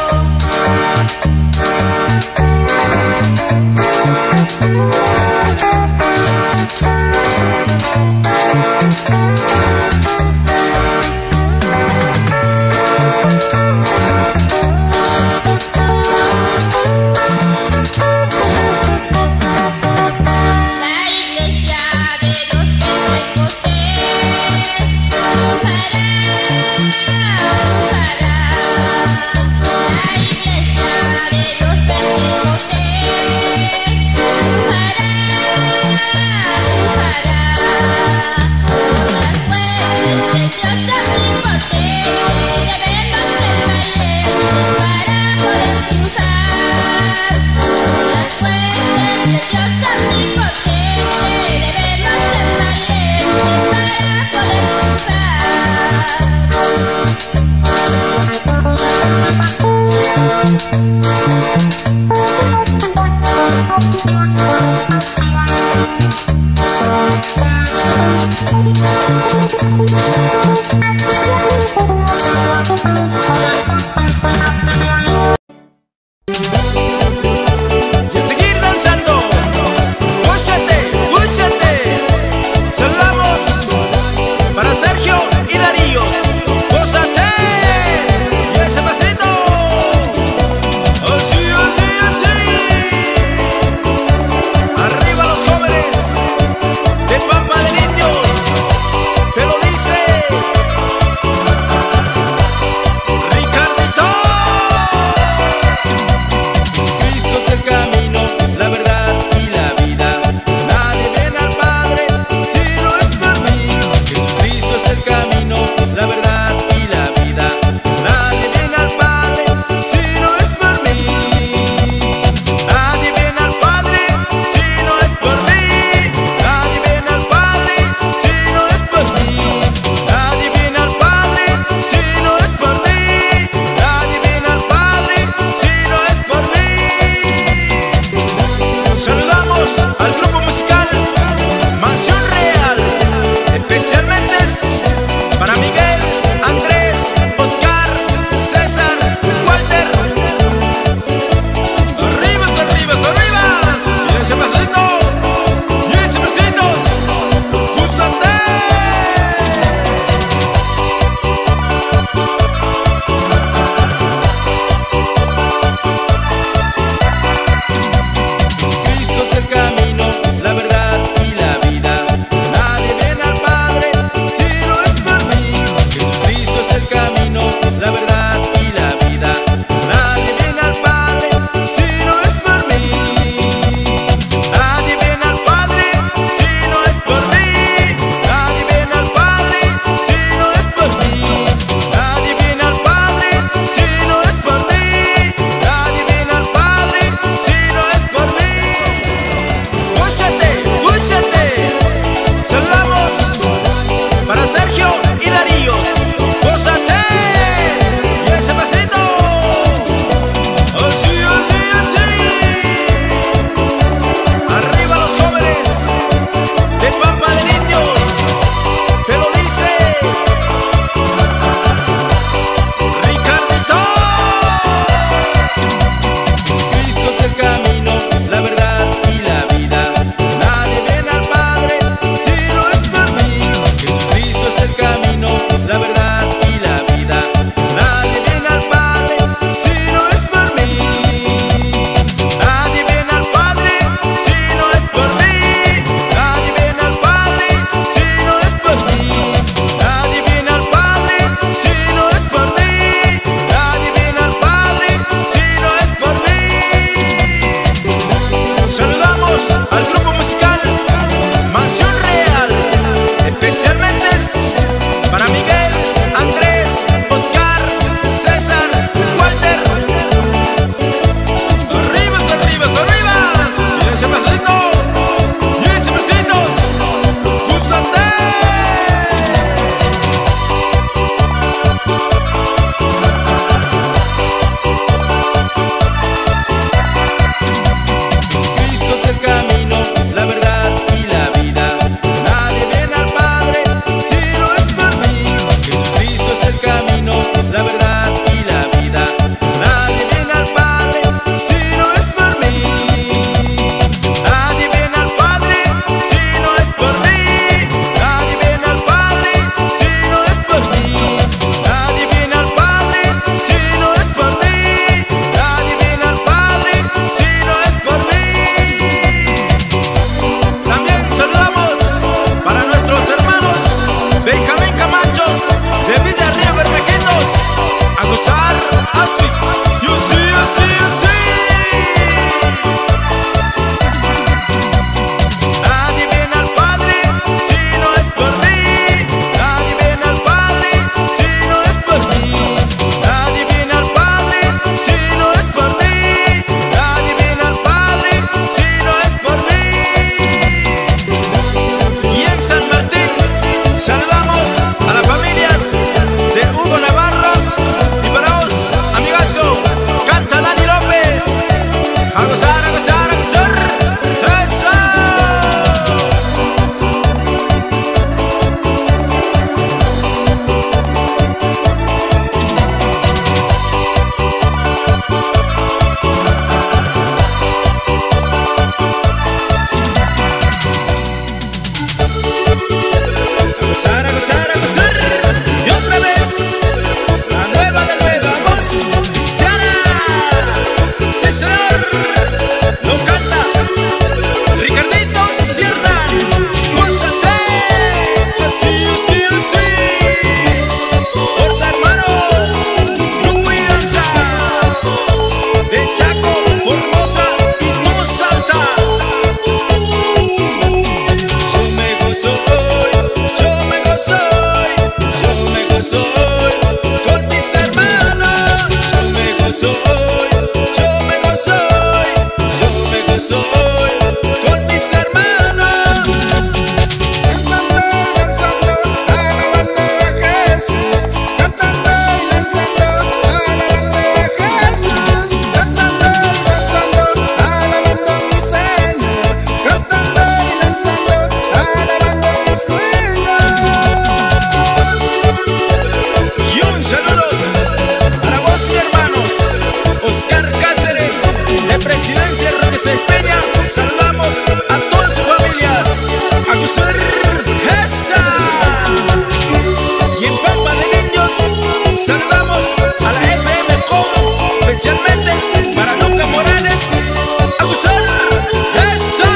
especialmente para Lucas Morales. A gozar, eso.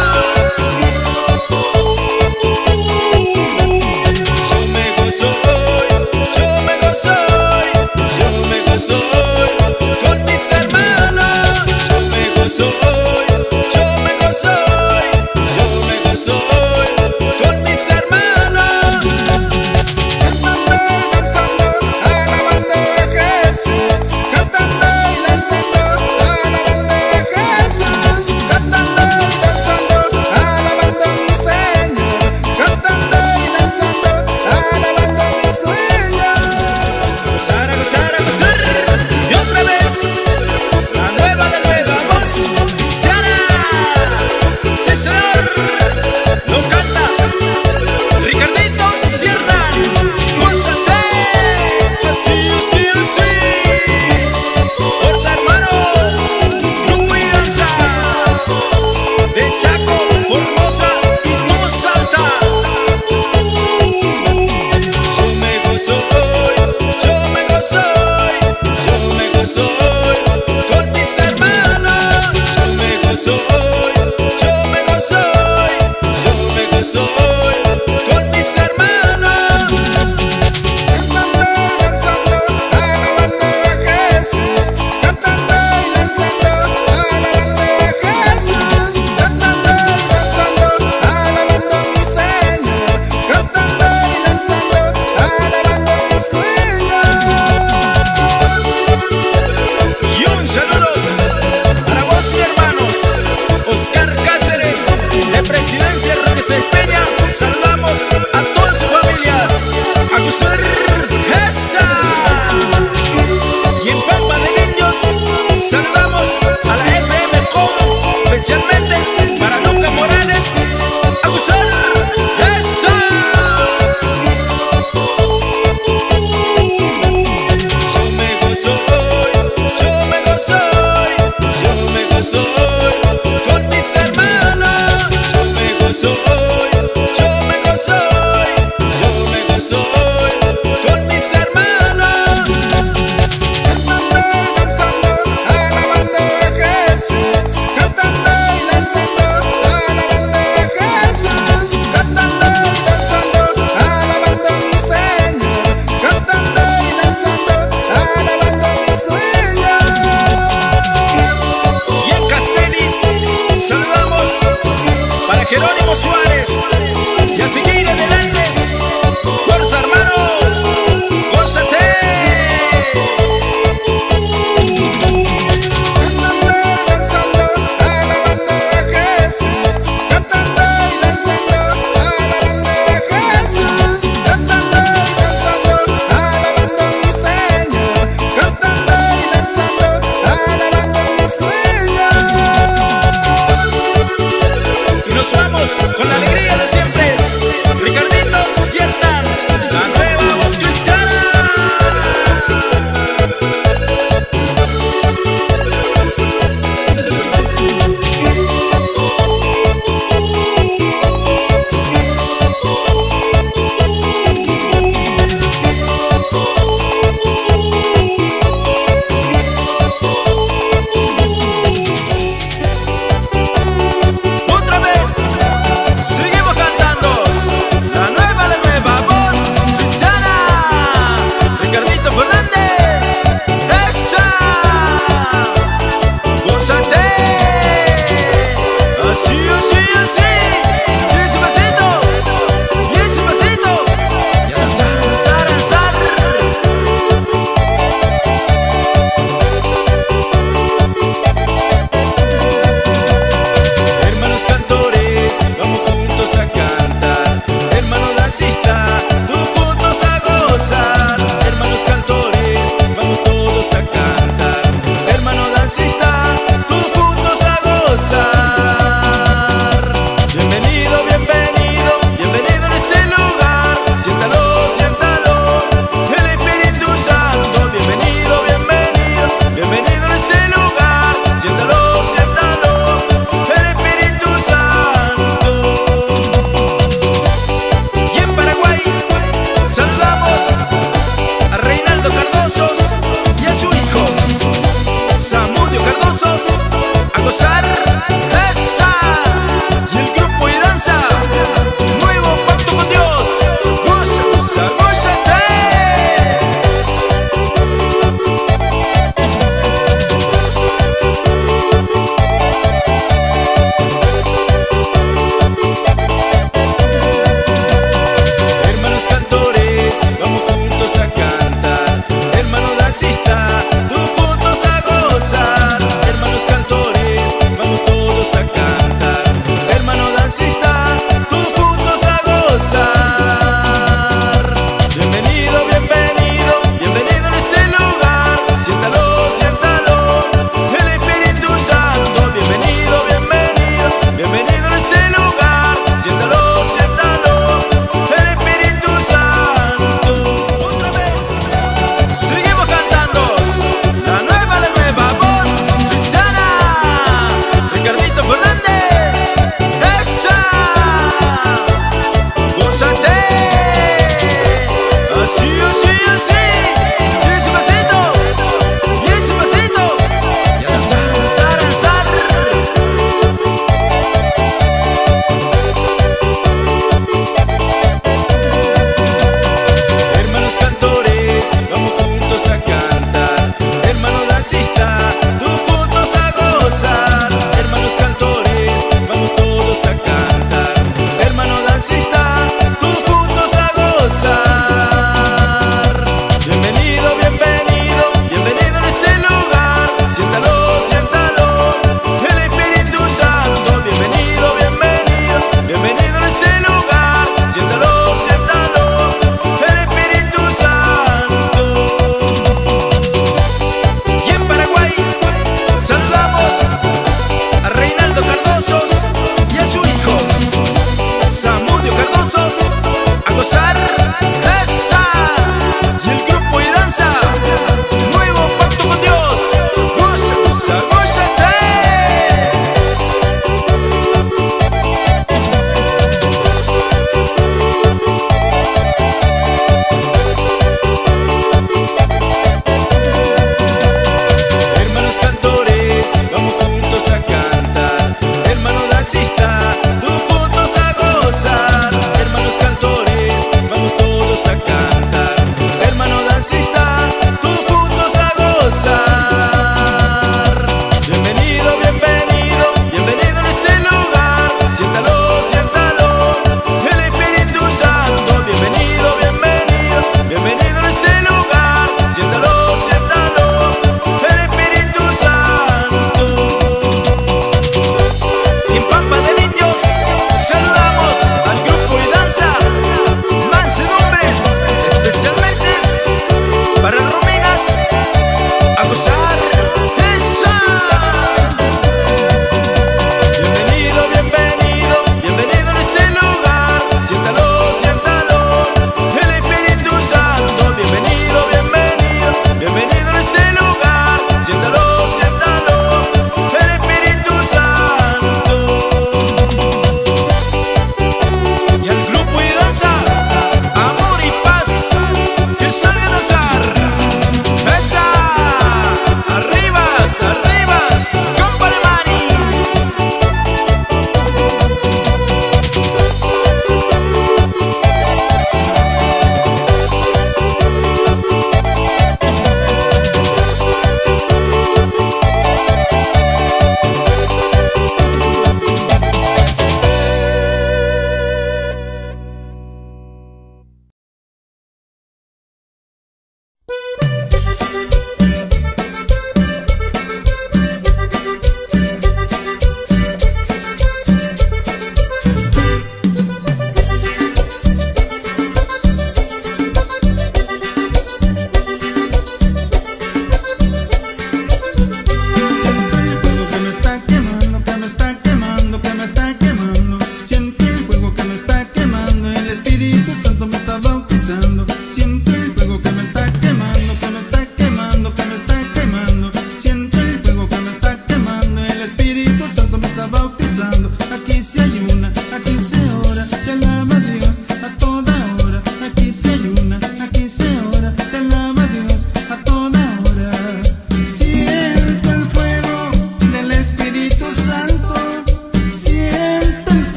Yo me gozo hoy, yo me gozo hoy, yo me gozo hoy con mis hermanos. Yo me gozo hoy, yo me gozo hoy, yo me gozo hoy con mis hermanos. Cantando y danzando, alabando a Jesús. Cantando y danzando, alabando a Jesús. Cantando y danzando, alabando a mi Señor. Cantando y danzando, alabando a mi Señor. Gozar, a gozar, a gozar. Y otra vez, la nueva voz cristiana. Sí, señor. Lo canta Ricardito Sierra. Gózate. Así, así, así. Fuerza, hermanos. Grupo y danza de Chaco, Formosa y Voz Alta. Yo me gozo hoy, yo me gozo hoy, yo me gozo hoy con mis hermanos. Yo me gozo hoy, yo me gozo hoy, yo me gozo hoy con mis hermanos. Cantando y danzando, alabando a Jesús. Cantando y danzando, alabando a Jesús. Cantando y danzando, alabando a mi Señor. Cantando y danzando, alabando a mi Señor. Y un saludos para vos, mi hermanos. Oscar Cáceres, de Presidencia Roque Peña. Saludamos a todas sus familias. A gozar, esa. Y en Pampa de Niños saludamos a la FM Com, especialmente para Lucas Morales. A gozar, esa. Yo me gozo hoy, yo me gozo hoy, yo me gozo hoy con mis hermanos. Yo me gozo hoy, yo me gozo hoy, yo me gozo hoy con mis hermanos. Cantando y danzando, alabando a Jesús. Cantando y danzando, alabando a Jesús. Cantando y danzando, alabando a mi Señor. Cantando y danzando, alabando a mi Señor. Y en Castellis saludamos para Jerónimo Suárez. Y a seguir adelante, Fuerza Armada.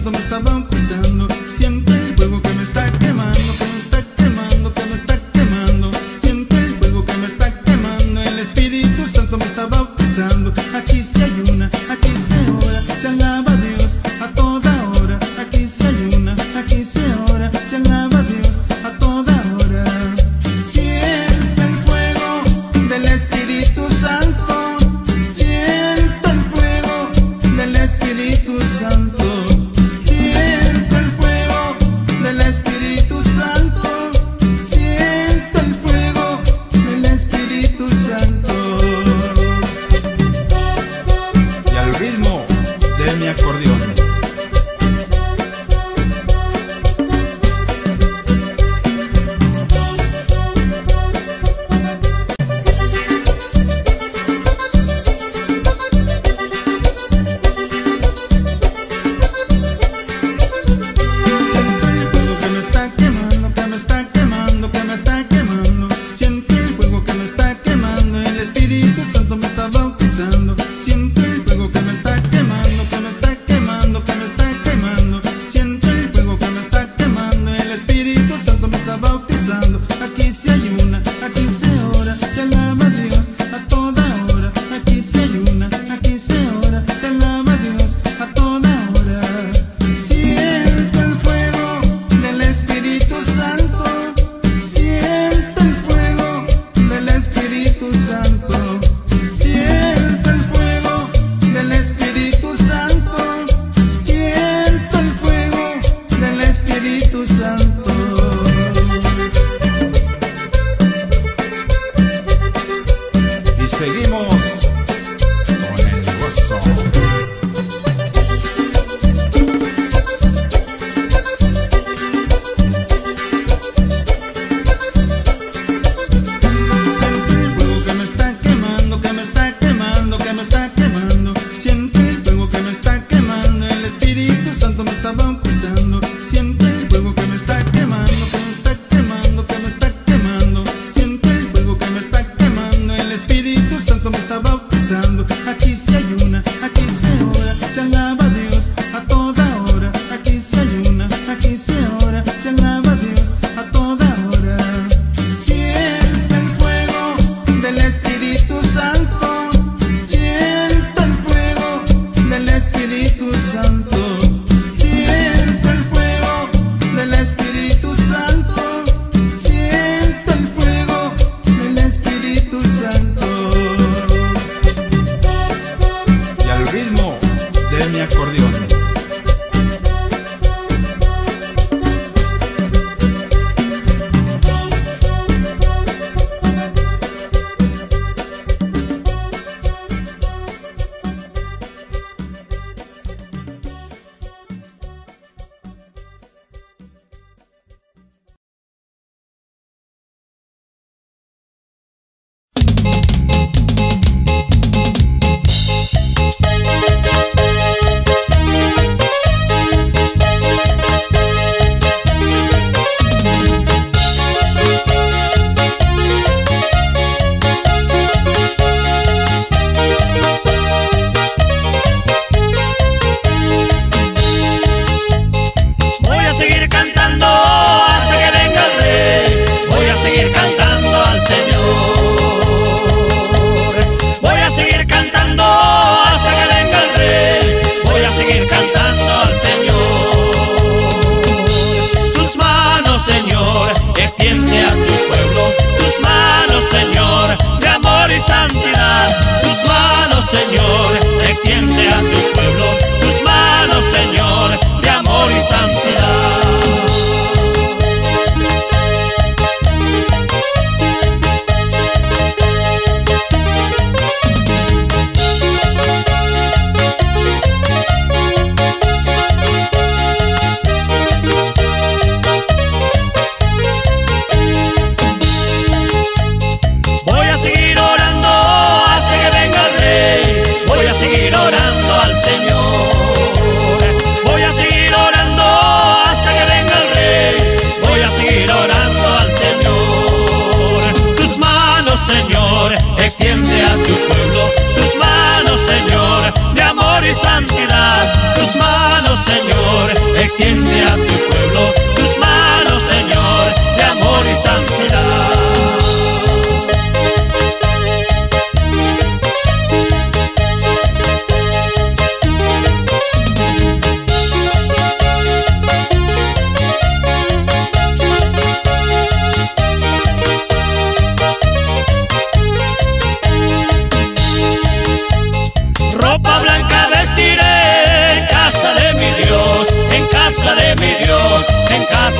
Santo me está bautizando. Siento el fuego que me está quemando, que me está quemando, que me está quemando. Siento el fuego que me está quemando. El Espíritu Santo me está bautizando. Aquí se ayuna, aquí se ora, se alaba a Dios a toda hora. Aquí se ayuna, aquí se ora, se alaba a Dios a toda hora. Siento el fuego del Espíritu Santo. Siento el fuego del Espíritu Santo. Siento el fuego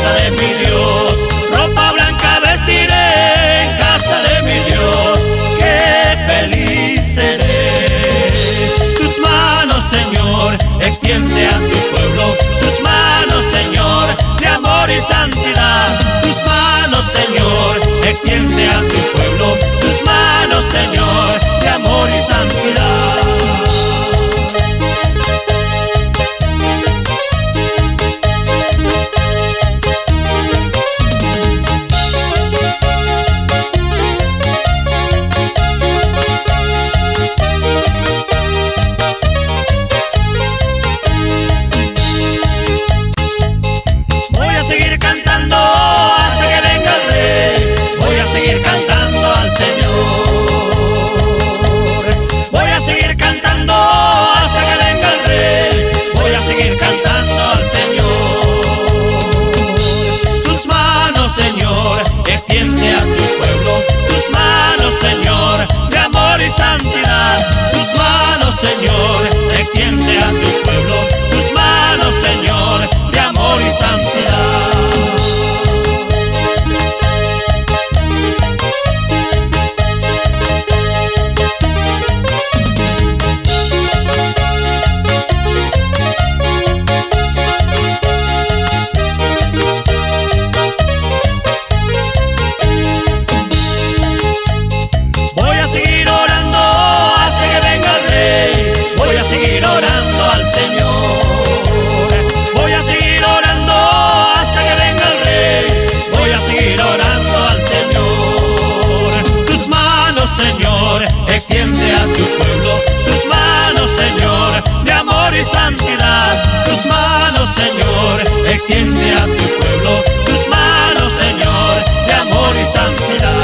casa de mi Dios. Ropa blanca vestiré en casa de mi Dios. Qué feliz seré. Tus manos, Señor, extiende a tu pueblo. Tus manos, Señor, de amor y santidad. Tus manos, Señor, extiende a tu pueblo. Tus manos, Señor, de amor y santidad. Extiende a tu pueblo tus manos, Señor, de amor y santidad.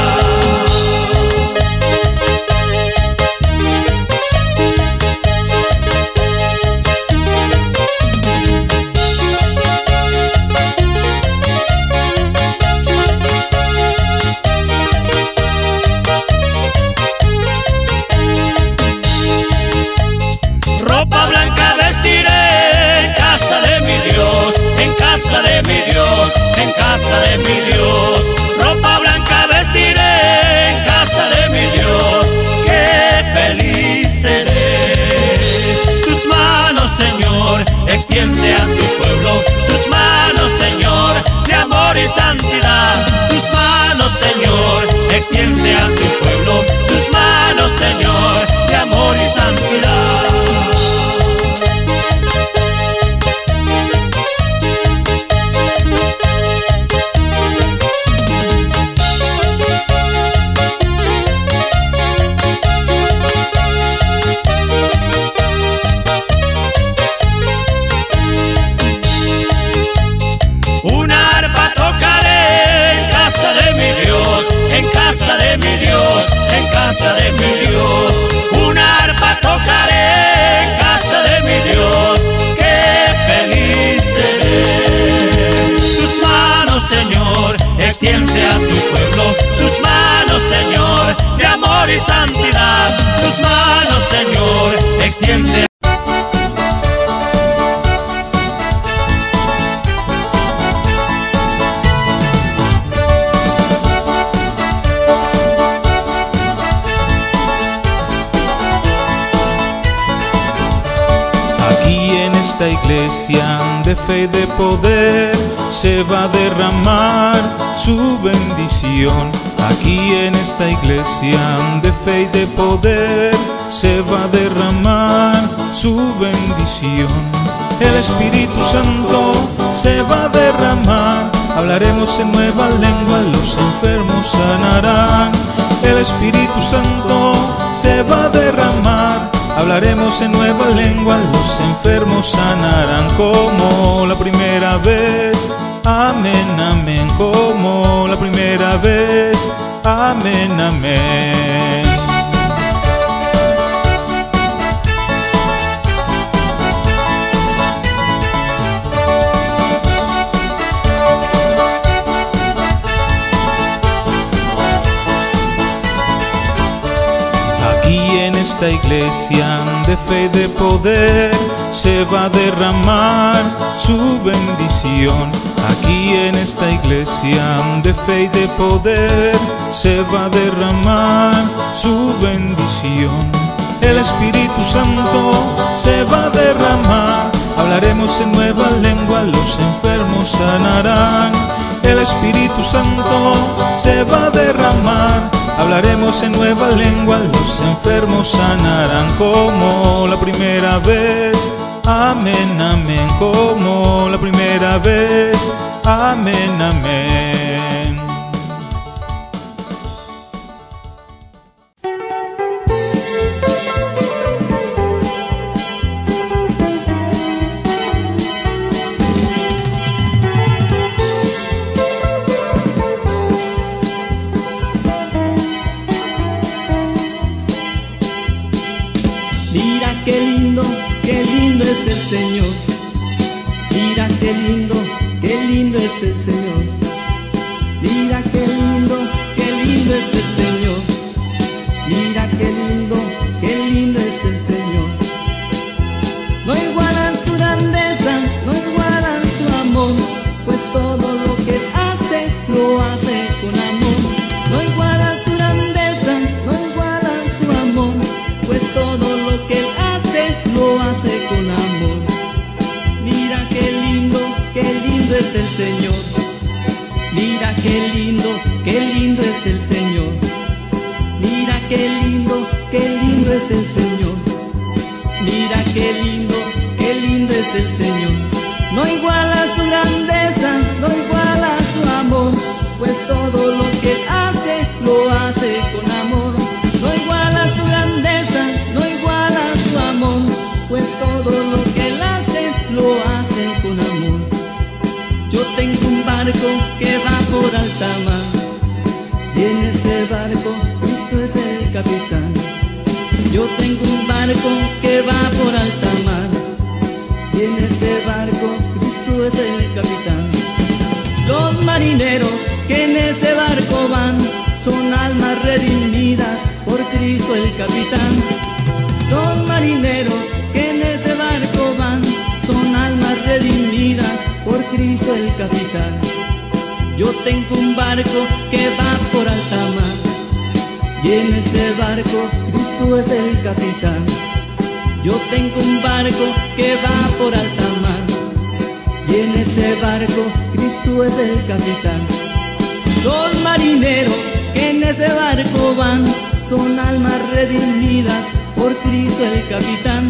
Ropa blanca vestiré en casa de mi Dios, en casa de mi Dios, en casa de mi Dios. Ropa blanca vestiré en casa de mi Dios. Qué feliz seré. Tus manos, Señor, extiende a tu pueblo. Tus manos, Señor, de amor y santidad. Tus manos, Señor, extiende a tu pueblo. Tus manos, Señor, de amor y santidad. Una arpa tocaré en casa de mi Dios, en casa de mi Dios, en casa de mi Dios. Una arpa tocaré en casa de mi Dios. Qué feliz seré. Tus manos, Señor, extiende a tu pueblo. Tus manos, Señor, de amor y santidad. Tus manos, Señor, extiende. Esta iglesia de fe y de poder se va a derramar su bendición. Aquí en esta iglesia de fe y de poder se va a derramar su bendición. El Espíritu Santo se va a derramar. Hablaremos en nueva lengua, los enfermos sanarán. El Espíritu Santo se va a derramar. Hablaremos en nueva lengua, los enfermos sanarán como la primera vez. Amén, amén, como la primera vez. Amén, amén. Esta iglesia de fe y de poder se va a derramar su bendición. Aquí en esta iglesia de fe y de poder se va a derramar su bendición. El Espíritu Santo se va a derramar. Hablaremos en nueva lengua, los enfermos sanarán. El Espíritu Santo se va a derramar. Hablaremos en nueva lengua, los enfermos sanarán como la primera vez. Amén, amén, como la primera vez. Amén, amén. Mira qué lindo es el Señor. Mira qué lindo es el Señor. Mira qué lindo es el Señor. Mira qué lindo es el Señor. No igualan su grandeza, no igualan su amor, pues todo lo que hace, lo hace con amor. No igualan su grandeza, no igualan su amor, pues todo lo que hace, lo hace con amor. Mira qué lindo es el Señor. Mira qué lindo es el Señor. Mira qué lindo es el Señor. Mira qué lindo es el Señor. No iguala su grandeza, no iguala su amor, pues todo lo que hace, lo hace con amor. No iguala su grandeza, no iguala su amor, pues todo lo que él hace, lo hace con amor. Yo tengo un barco que va por alta mar, y en ese barco Cristo es el capitán. Yo tengo un barco que va por alta mar, y en ese barco Cristo es el capitán. Los marineros que en ese barco van son almas redimidas por Cristo el capitán. Los marineros que en ese barco van son almas redimidas por Cristo el capitán. Yo tengo un barco que va por alta mar, y en ese barco Cristo es el capitán. Yo tengo un barco que va por alta mar, y en ese barco Cristo es el capitán. Los marineros que en ese barco van son almas redimidas por Cristo el capitán.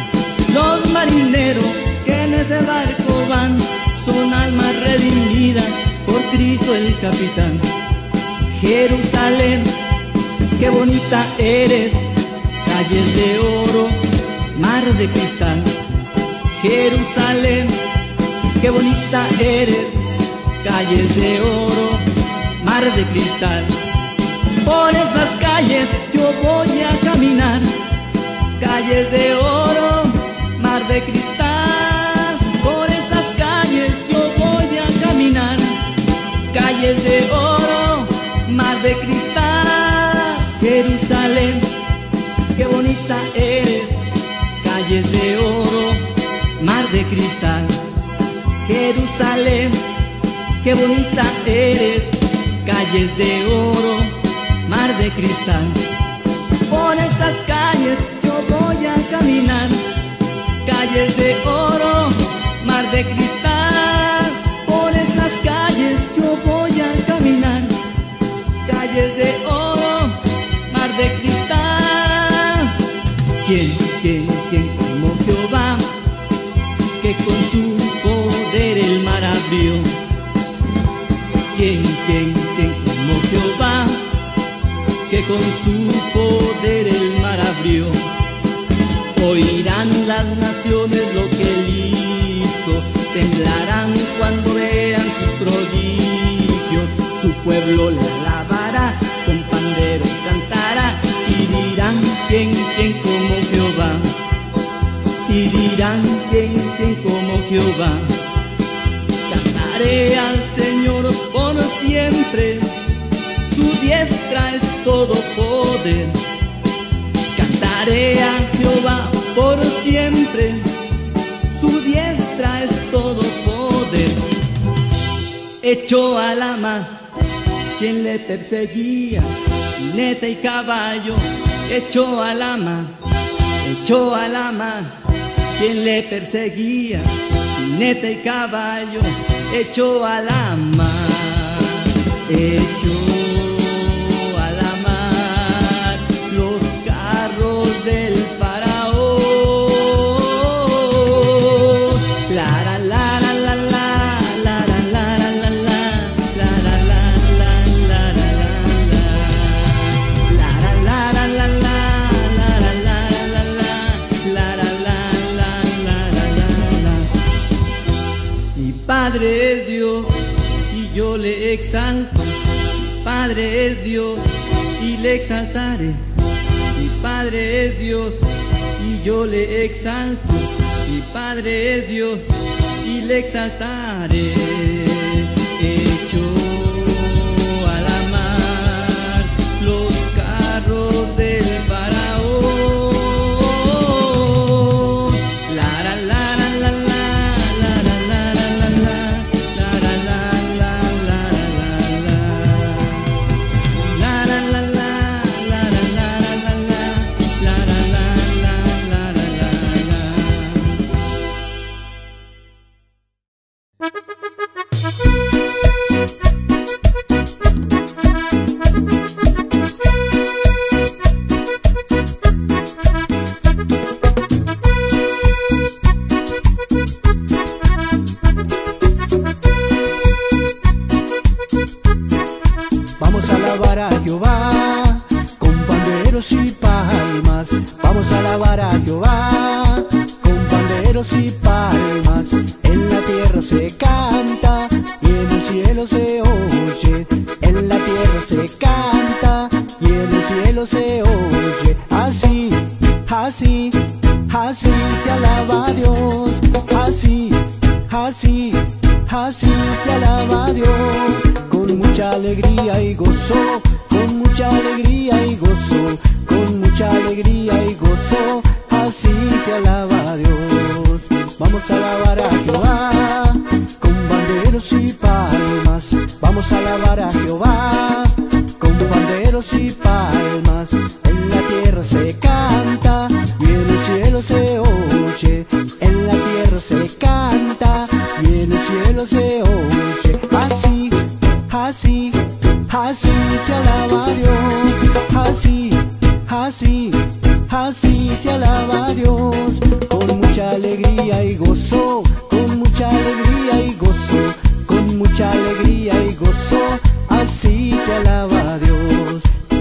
Los marineros que en ese barco van son almas redimidas por Cristo el capitán. Jerusalén, qué bonita eres, calles de oro, mar de cristal. Jerusalén, qué bonita eres, calles de oro, mar de cristal. Por esas calles yo voy a caminar, calles de oro, mar de cristal. Por esas calles yo voy a caminar, calles de oro, mar de cristal. Jerusalén, qué bonita eres, calles de oro, mar de cristal. Jerusalén, qué bonita eres, calles de oro, mar de cristal. Por estas calles yo voy a caminar, calles de oro, mar de cristal. Por estas calles yo voy a caminar, calles de oro, mar de cristal. ¿Quién como Jehová, que con su poder el mar abrió? ¿Quién como Jehová, que con su poder el mar abrió? Oirán las naciones lo que él hizo, temblarán cuando vean sus prodigios. Su pueblo le alabará, con pandero cantará, y dirán ¿quién como Jehová? Y dirán ¿quién como Jehová? Cantaré al Señor por siempre, su diestra es todo poder. Cantaré a Jehová por siempre, su diestra es todo poder. poder. Echó a la mar quien le perseguía, jinete y caballo. Echó a la mar quien le perseguía, jinete y caballo. Echó a la mar, echó a la mar los carros del faraón. La la la la la la la la la la la la la la la la la la la la. Mi Padre es Dios y yo le exalto. Mi Padre es Dios y le exaltaré. Mi Padre es Dios y yo le exalto. Mi Padre es Dios y le exaltaré. Echó a la mar los carros del faraón. La la la la la la la la la la la la la la la la la la la Vamos a alabar a Jehová con panderos y palmas. Vamos a alabar a Jehová con panderos y palmas. En la tierra se canta y en el cielo se oye. En la tierra se canta y en el cielo se oye. Así, así, así se alaba a Dios. Así, así, así se alaba a Dios. Con mucha alegría y gozo, con mucha alegría y gozo, con mucha alegría y gozo, así se alaba a Dios. Vamos a alabar a Jehová con banderos y palmas. Vamos a alabar a Jehová con banderos y palmas. En la tierra se canta y en el cielo se oye. En la tierra se canta y en el cielo se oye. Así, así, así se alaba a Dios. Así, así, así se alaba a Dios. Con mucha alegría y gozo, con mucha alegría y gozo, con mucha alegría y gozo, así se alaba a Dios.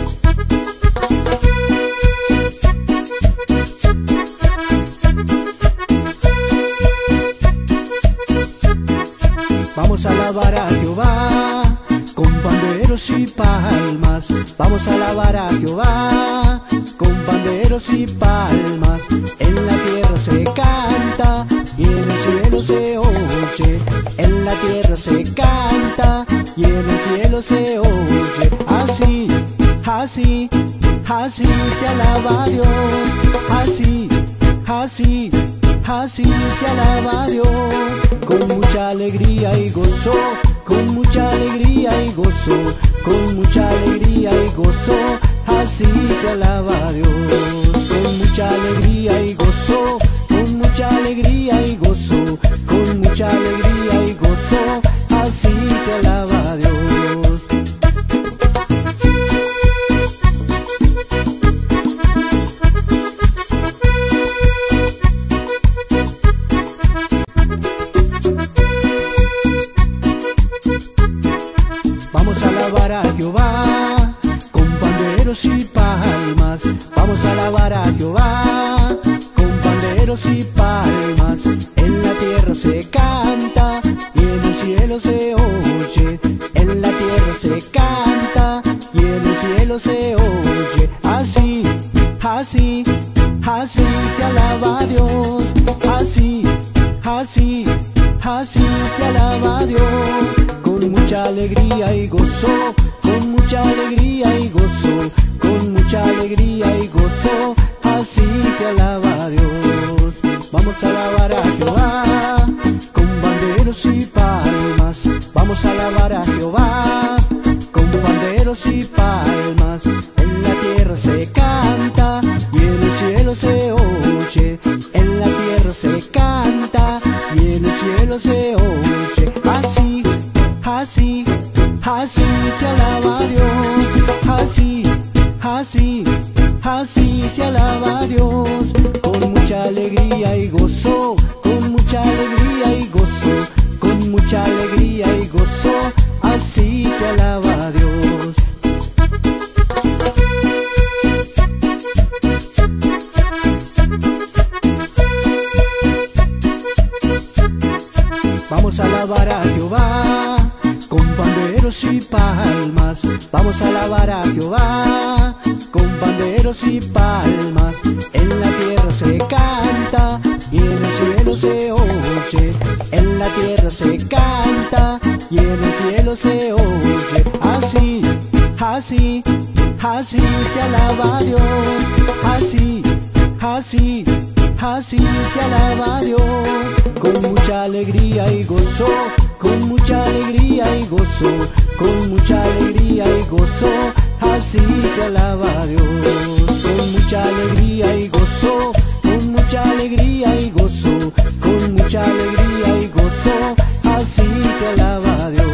Vamos a alabar a Jehová con panderos y palmas. Vamos a alabar a Jehová con panderos y palmas. En la tierra se canta y en el cielo se oye. En la tierra se canta y en el cielo se oye. Así, así, así se alaba a Dios. Así, así, así se alaba a Dios. Con mucha alegría y gozo, con mucha alegría y gozo, con mucha alegría y gozo, así se alaba a Dios. Con mucha alegría y gozo, con mucha alegría y gozo, con mucha alegría y gozo, así se alaba a Dios. Vamos a alabar a Jehová con panderos y palmas. Vamos a alabar a Jehová con panderos y palmas. En la tierra se canta y en el cielo se oye. En la tierra se canta y en el cielo se oye. Así, así, así se alaba a Dios. Así, así, así se alaba a Dios. Con mucha alegría y gozo, con mucha alegría y gozo, con mucha alegría y gozo, así se alaba a Dios. Vamos a alabar a Jehová con banderos panderos y palmas, vamos a alabar a Jehová. Con panderos y palmas, en la tierra se canta y en el cielo se oye. En la tierra se canta y en el cielo se oye. Así, así, así se alaba a Dios. Así, así, así se alaba a Dios. Con mucha alegría y gozo, con mucha alegría y gozo, con mucha alegría y gozo, así se alaba a Dios. Vamos a alabar a Jehová con panderos y palmas. Vamos a alabar a Jehová con panderos y palmas. En la tierra se canta y en el cielo se oye. En la tierra se canta y en el cielo se oye. Así, así, así se alaba a Dios. Así, así, así se alaba a Dios. Con mucha alegría y gozo, con mucha alegría y gozo, con mucha alegría y gozo, así se alaba a Dios. Con mucha alegría y gozo, con mucha alegría y gozo, con mucha alegría y gozo, así se alaba a Dios.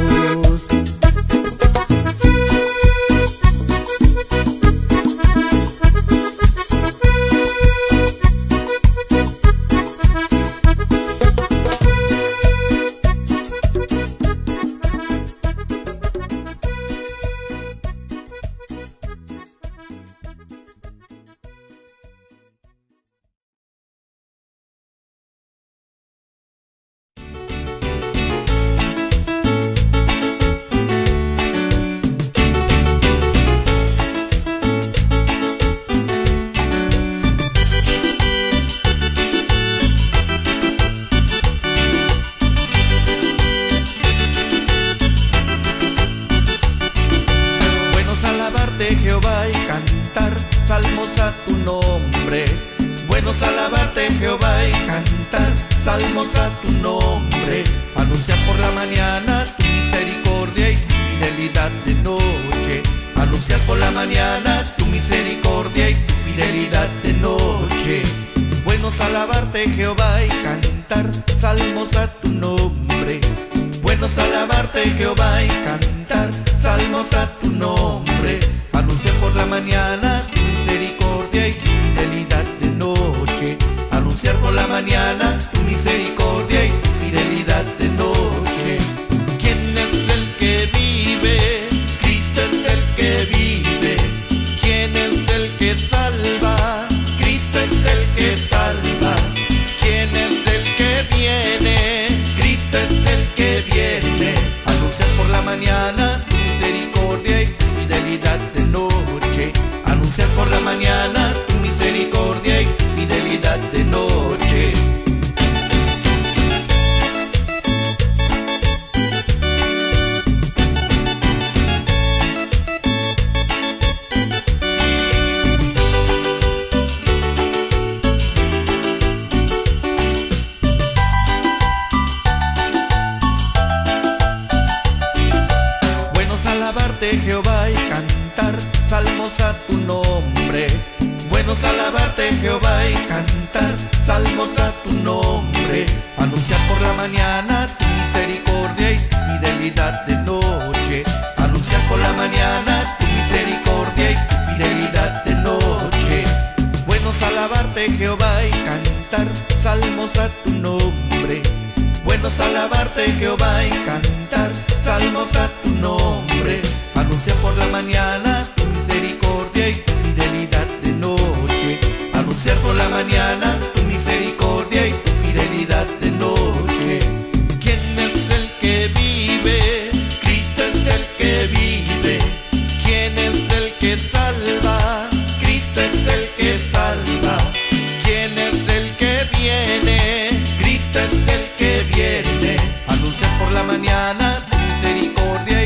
Jehová y cantar salmos a tu nombre. Bueno es alabarte Jehová y cantar salmos a tu nombre. Anunciar por la mañana tu misericordia y tu fidelidad de noche. Anunciar por la mañana tu misericordia y tu fidelidad de noche. Bueno es alabarte Jehová y cantar salmos a tu nombre. Bueno es alabarte Jehová y cantar salmos a tu nombre. Anunciar por la mañana tu misericordia y tu fidelidad de noche. Anunciar por la mañana tu misericordia y tu fidelidad de noche. ¿Quién es el que vive? Cristo es el que vive. ¿Quién es el que salva? Cristo es el que salva. ¿Quién es el que viene? Cristo es el que viene. Anunciar por la mañana tu misericordia y tu fidelidad de noche. Anunciar por la mañana tu misericordia y tu fidelidad de noche. Jehová y cantar salmos a tu nombre. Bueno es alabarte Jehová y cantar salmos a tu nombre. Anunciar por la mañana tu misericordia y tu fidelidad de noche. Anunciar por la mañana tu misericordia y tu fidelidad de noche. Bueno es alabarte Jehová y cantar salmos a tu nombre. Bueno es alabarte Jehová y cantar salmos a tu nombre. Anuncia por la mañana tu misericordia y tu fidelidad de noche. Anunciar por la mañana tu misericordia y tu fidelidad de noche. ¿Quién es el que vive? Cristo es el que vive. ¿Quién es el que salva? Cristo es el que salva. ¿Quién es el que viene? Cristo es el que viene. Anunciar por la mañana tu misericordia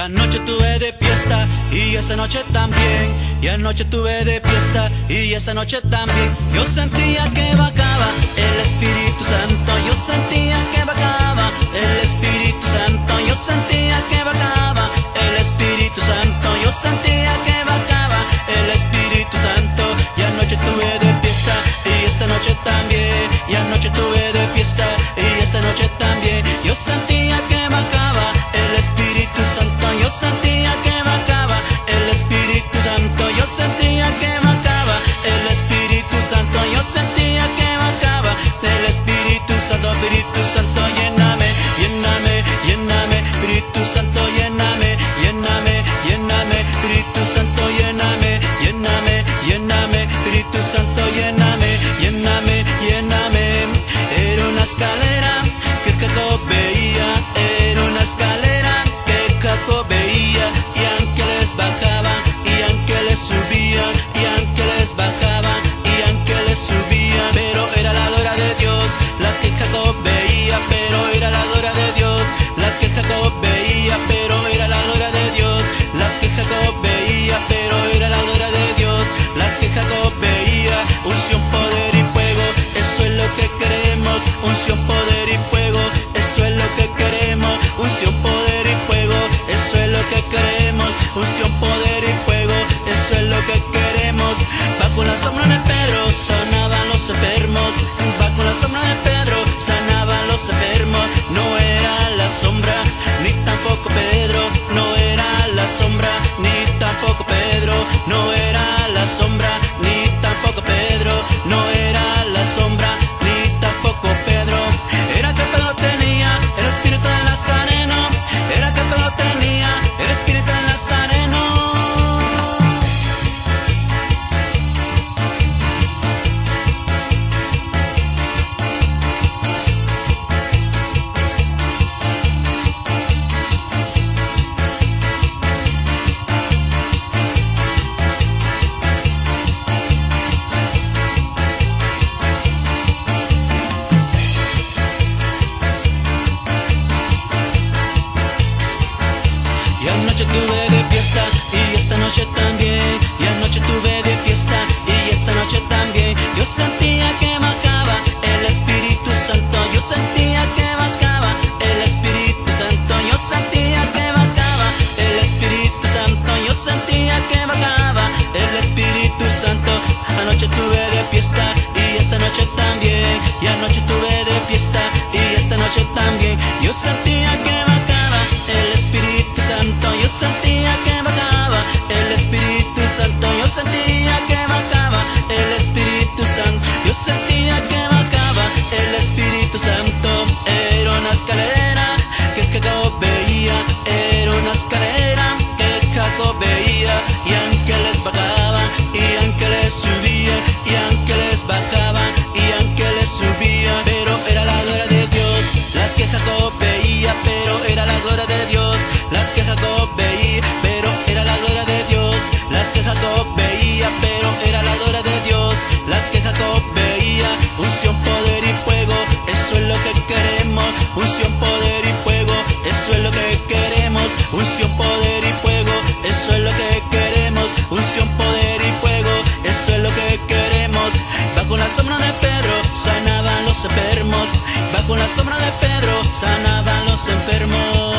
anoche tuve de fiesta y esa noche también. Y anoche tuve de fiesta y esa noche también. Yo sentía que bajaba el Espíritu Santo. Yo sentía que bajaba el Espíritu Santo. Yo sentía que bajaba el Espíritu Santo. Yo sentía que bajaba el Espíritu Santo. Y anoche tuve de fiesta y esta noche también. Y anoche tuve de fiesta y esta noche también. Yo sentía que bajaba el Espíritu Santo. Yo sentía que bajaba el Espíritu Santo. Yo sentía que bajaba el Espíritu Santo. Yo sentía que bajaba el Espíritu Santo. Espíritu Santo, lléname, lléname, lléname. Espíritu Santo, lléname, lléname, lléname. Espíritu Santo, lléname, lléname, lléname. Espíritu Santo, lléname, lléname, lléname. Era una escalera que Jacob veía. Era una escalera que Jacob veía. Y ángeles bajaban y ángeles subían. Y ángeles bajaban y ángeles subían. Pero era la gloria de Dios la que Jacob veía. Pero era la gloria de Dios la que Jacob veía. Pero era la gloria de Dios la que Jacob veía. Pero era la gloria de Dios la que Jacob veía. Unción, poder y fuego, eso es lo que queremos. Unción, poder y fuego, eso es lo que queremos. Unción, poder y fuego, eso es lo que queremos. Unción, poder y fuego, eso es lo que queremos. Bajo la sombra de Pedro sanaban los enfermos. Bajo la sombra de Pedro sanaban los enfermos. No era la sombra, ni tampoco Pedro. No era la sombra, ni tampoco Pedro. No era la sombra, ni tampoco Pedro. No era la sombra, ni tampoco Pedro. Era que Pedro tenía el espíritu del Nazareno. Era que Pedro tenía el espíritu del Nazareno. Y anoche tuve de fiesta y esta noche también. Y anoche tuve de fiesta y esta noche también. Yo sentía que bajaba el Espíritu Santo. Yo sentía que bajaba el Espíritu Santo. Yo sentía que bajaba el Espíritu Santo. Yo sentía que bajaba el Espíritu Santo. Anoche tuve de fiesta y esta noche también. Y anoche tuve de fiesta y esta noche también. Yo sentía que bajaba el Espíritu Santo. Yo sentía que bajaba el Espíritu Santo. Yo sentía que bajaba el Espíritu Santo. Yo sentía que bajaba el Espíritu Santo. Era una escalera que Jacob veía. Era una escalera que Jacob veía. Y ángeles bajaban y ángeles subían. Y ángeles bajaban y ángeles subían. Pero era la gloria de Dios la que Jacob veía. Pero era la gloria de Dios la que Jacob veía. Pero era la gloria de Dios la que Jacob veía. Pero era la gloria de Dios la que Jacob veía. Unción, poder y fuego, eso es lo que queremos. Unción, poder y fuego, eso es lo que queremos. Unción, poder y fuego, eso es lo que queremos. Unción, poder y fuego, eso es lo que queremos. Bajo la sombra de Pedro sanaban los enfermos. Bajo la sombra de Pedro sanaban los enfermos.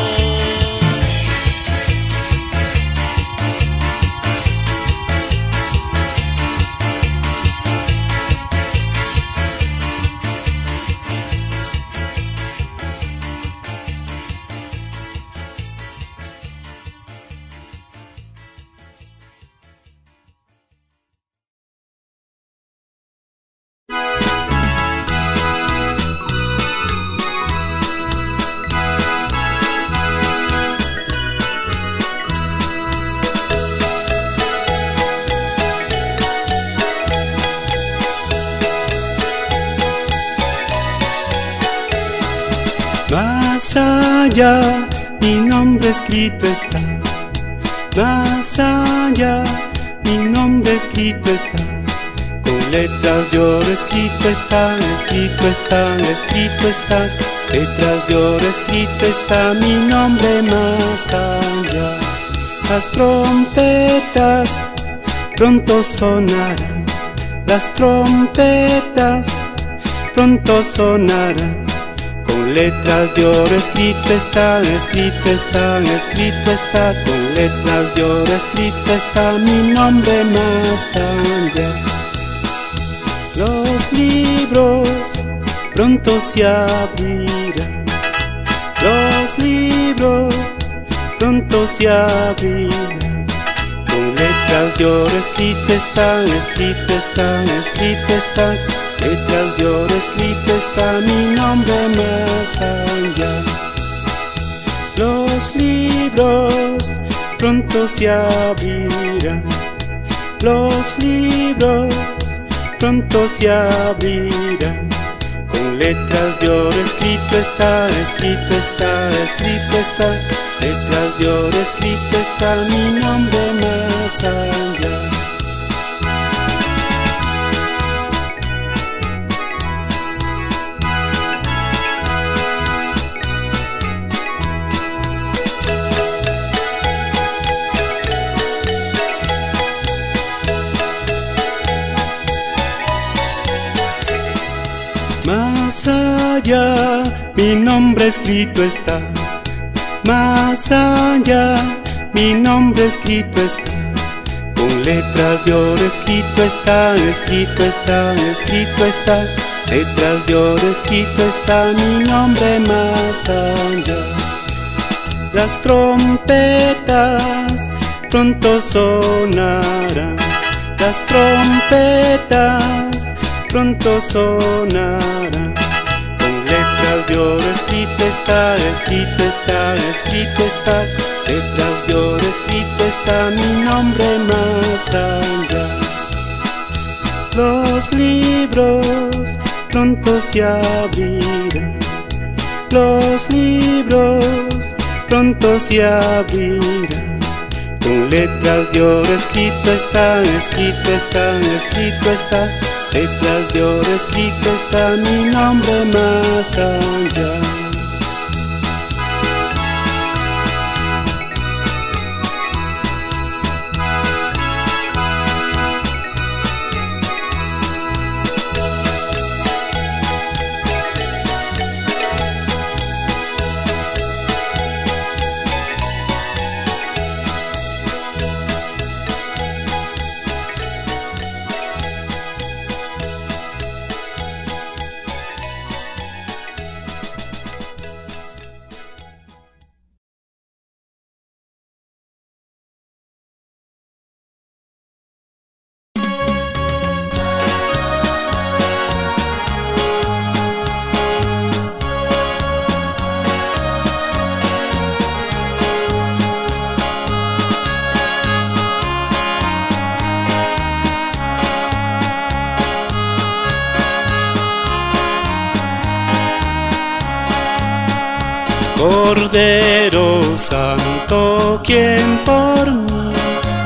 Más allá, mi nombre escrito está. Más allá, mi nombre escrito está. Con letras de oro escrito está, escrito está, escrito está. letras de oro escrito está mi nombre más allá. Las trompetas pronto sonarán, las trompetas pronto sonarán. Con letras de oro escrito está, escrito está, escrito está. Con letras de oro escrito está mi nombre más allá. Los libros pronto se abrirán, los libros pronto se abrirán. Con letras de oro escrito está, escrito está, escrito está. Letras de oro escrito está mi nombre más allá. Los libros pronto se abrirán, los libros pronto se abrirán. Con letras de oro escrito está, escrito está, escrito está. Letras de oro escrito está mi nombre más allá. Más allá, mi nombre escrito está. Más allá, mi nombre escrito está. Con letras de oro escrito está, escrito está, escrito está. Letras de oro escrito está mi nombre más allá. Las trompetas pronto sonarán, las trompetas pronto sonarán. Con letras de oro escrito está, escrito está, escrito está. Letras de oro escrito está mi nombre más allá. Los libros pronto se abrirán, los libros pronto se abrirán. Con letras de oro escrito está, escrito está, escrito está. Letras de oro escrito está mi nombre más allá. Cordero Santo, quien por mí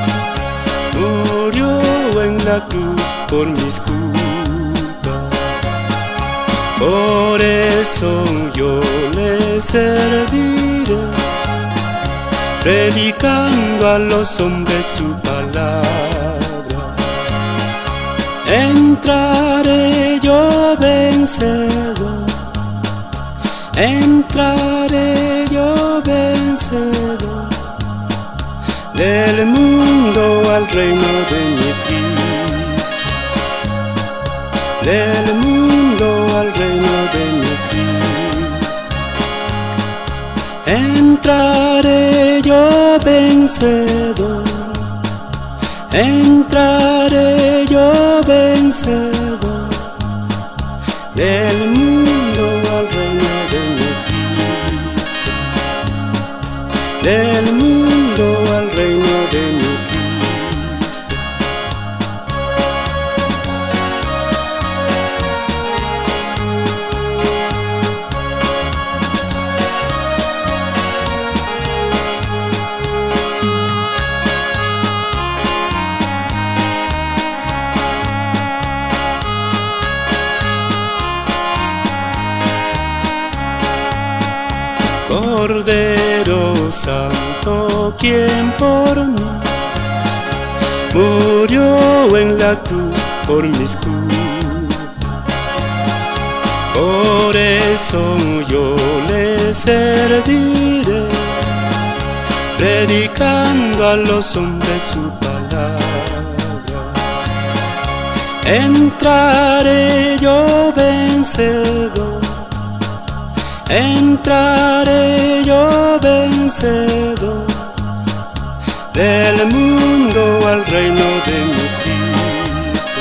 murió en la cruz por mis culpas. Por eso yo le serviré, predicando a los hombres su palabra. Entraré yo vencedor, entraré yo vencedor, del mundo al reino de mi Cristo, del mundo al reino de mi Cristo. Entraré yo vencedor, entraré yo vencedor, del mundo al reino de mi Cristo, del mundo al reino de mi Cristo. Cordero Santo, quien por mí murió en la cruz por mis culpas. Por eso yo le serviré, predicando a los hombres su palabra. Entraré yo vencedor, entraré yo vencedor, del mundo al reino de mi Cristo,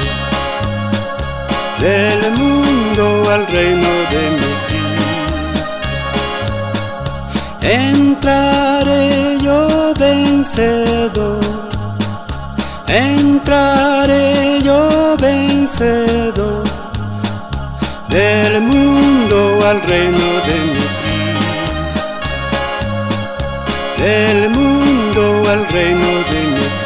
del mundo al reino de mi Cristo. Entraré yo vencedor, entraré yo vencedor, del mundo al reino de mi Cristo, del mundo al reino de mi Cristo.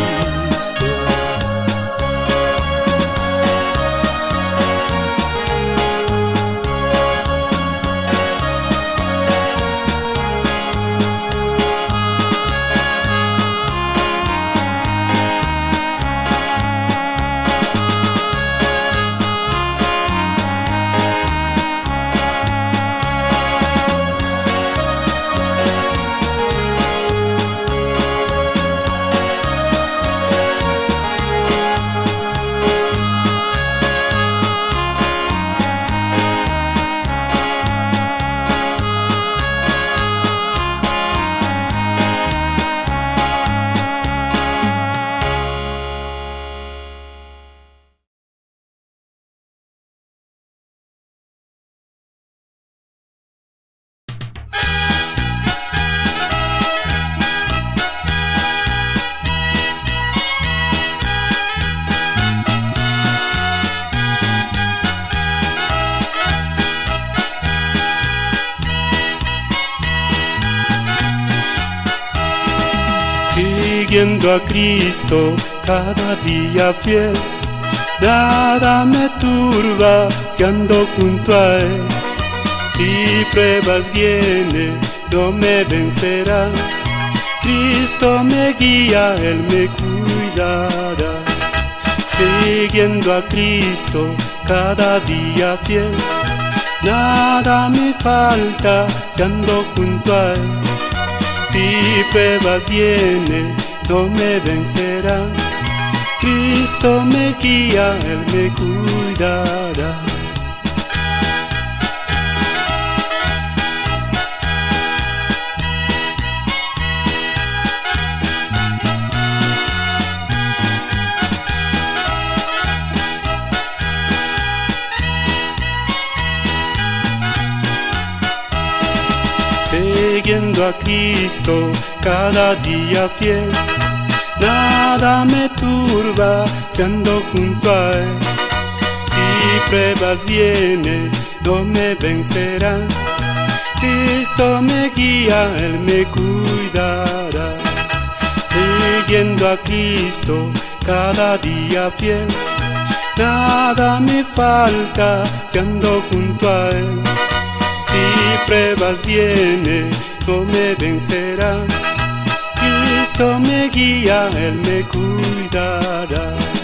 Siguiendo a Cristo cada día fiel, nada me turba si ando junto a Él. Si pruebas vienen, no me vencerán. Cristo me guía, Él me cuidará. Siguiendo a Cristo cada día fiel, nada me falta si ando junto a Él. Si pruebas vienen, no me vencerán. Cristo me guía, Él me cuidará. Siguiendo a Cristo cada día fiel, nada me turba si ando junto a Él. Si pruebas vienen, no me vencerán. Cristo me guía, Él me cuidará. Siguiendo a Cristo cada día fiel, nada me falta si ando junto a Él. Si pruebas vienen, no me vencerán. Cristo me guía, Él me cuidará.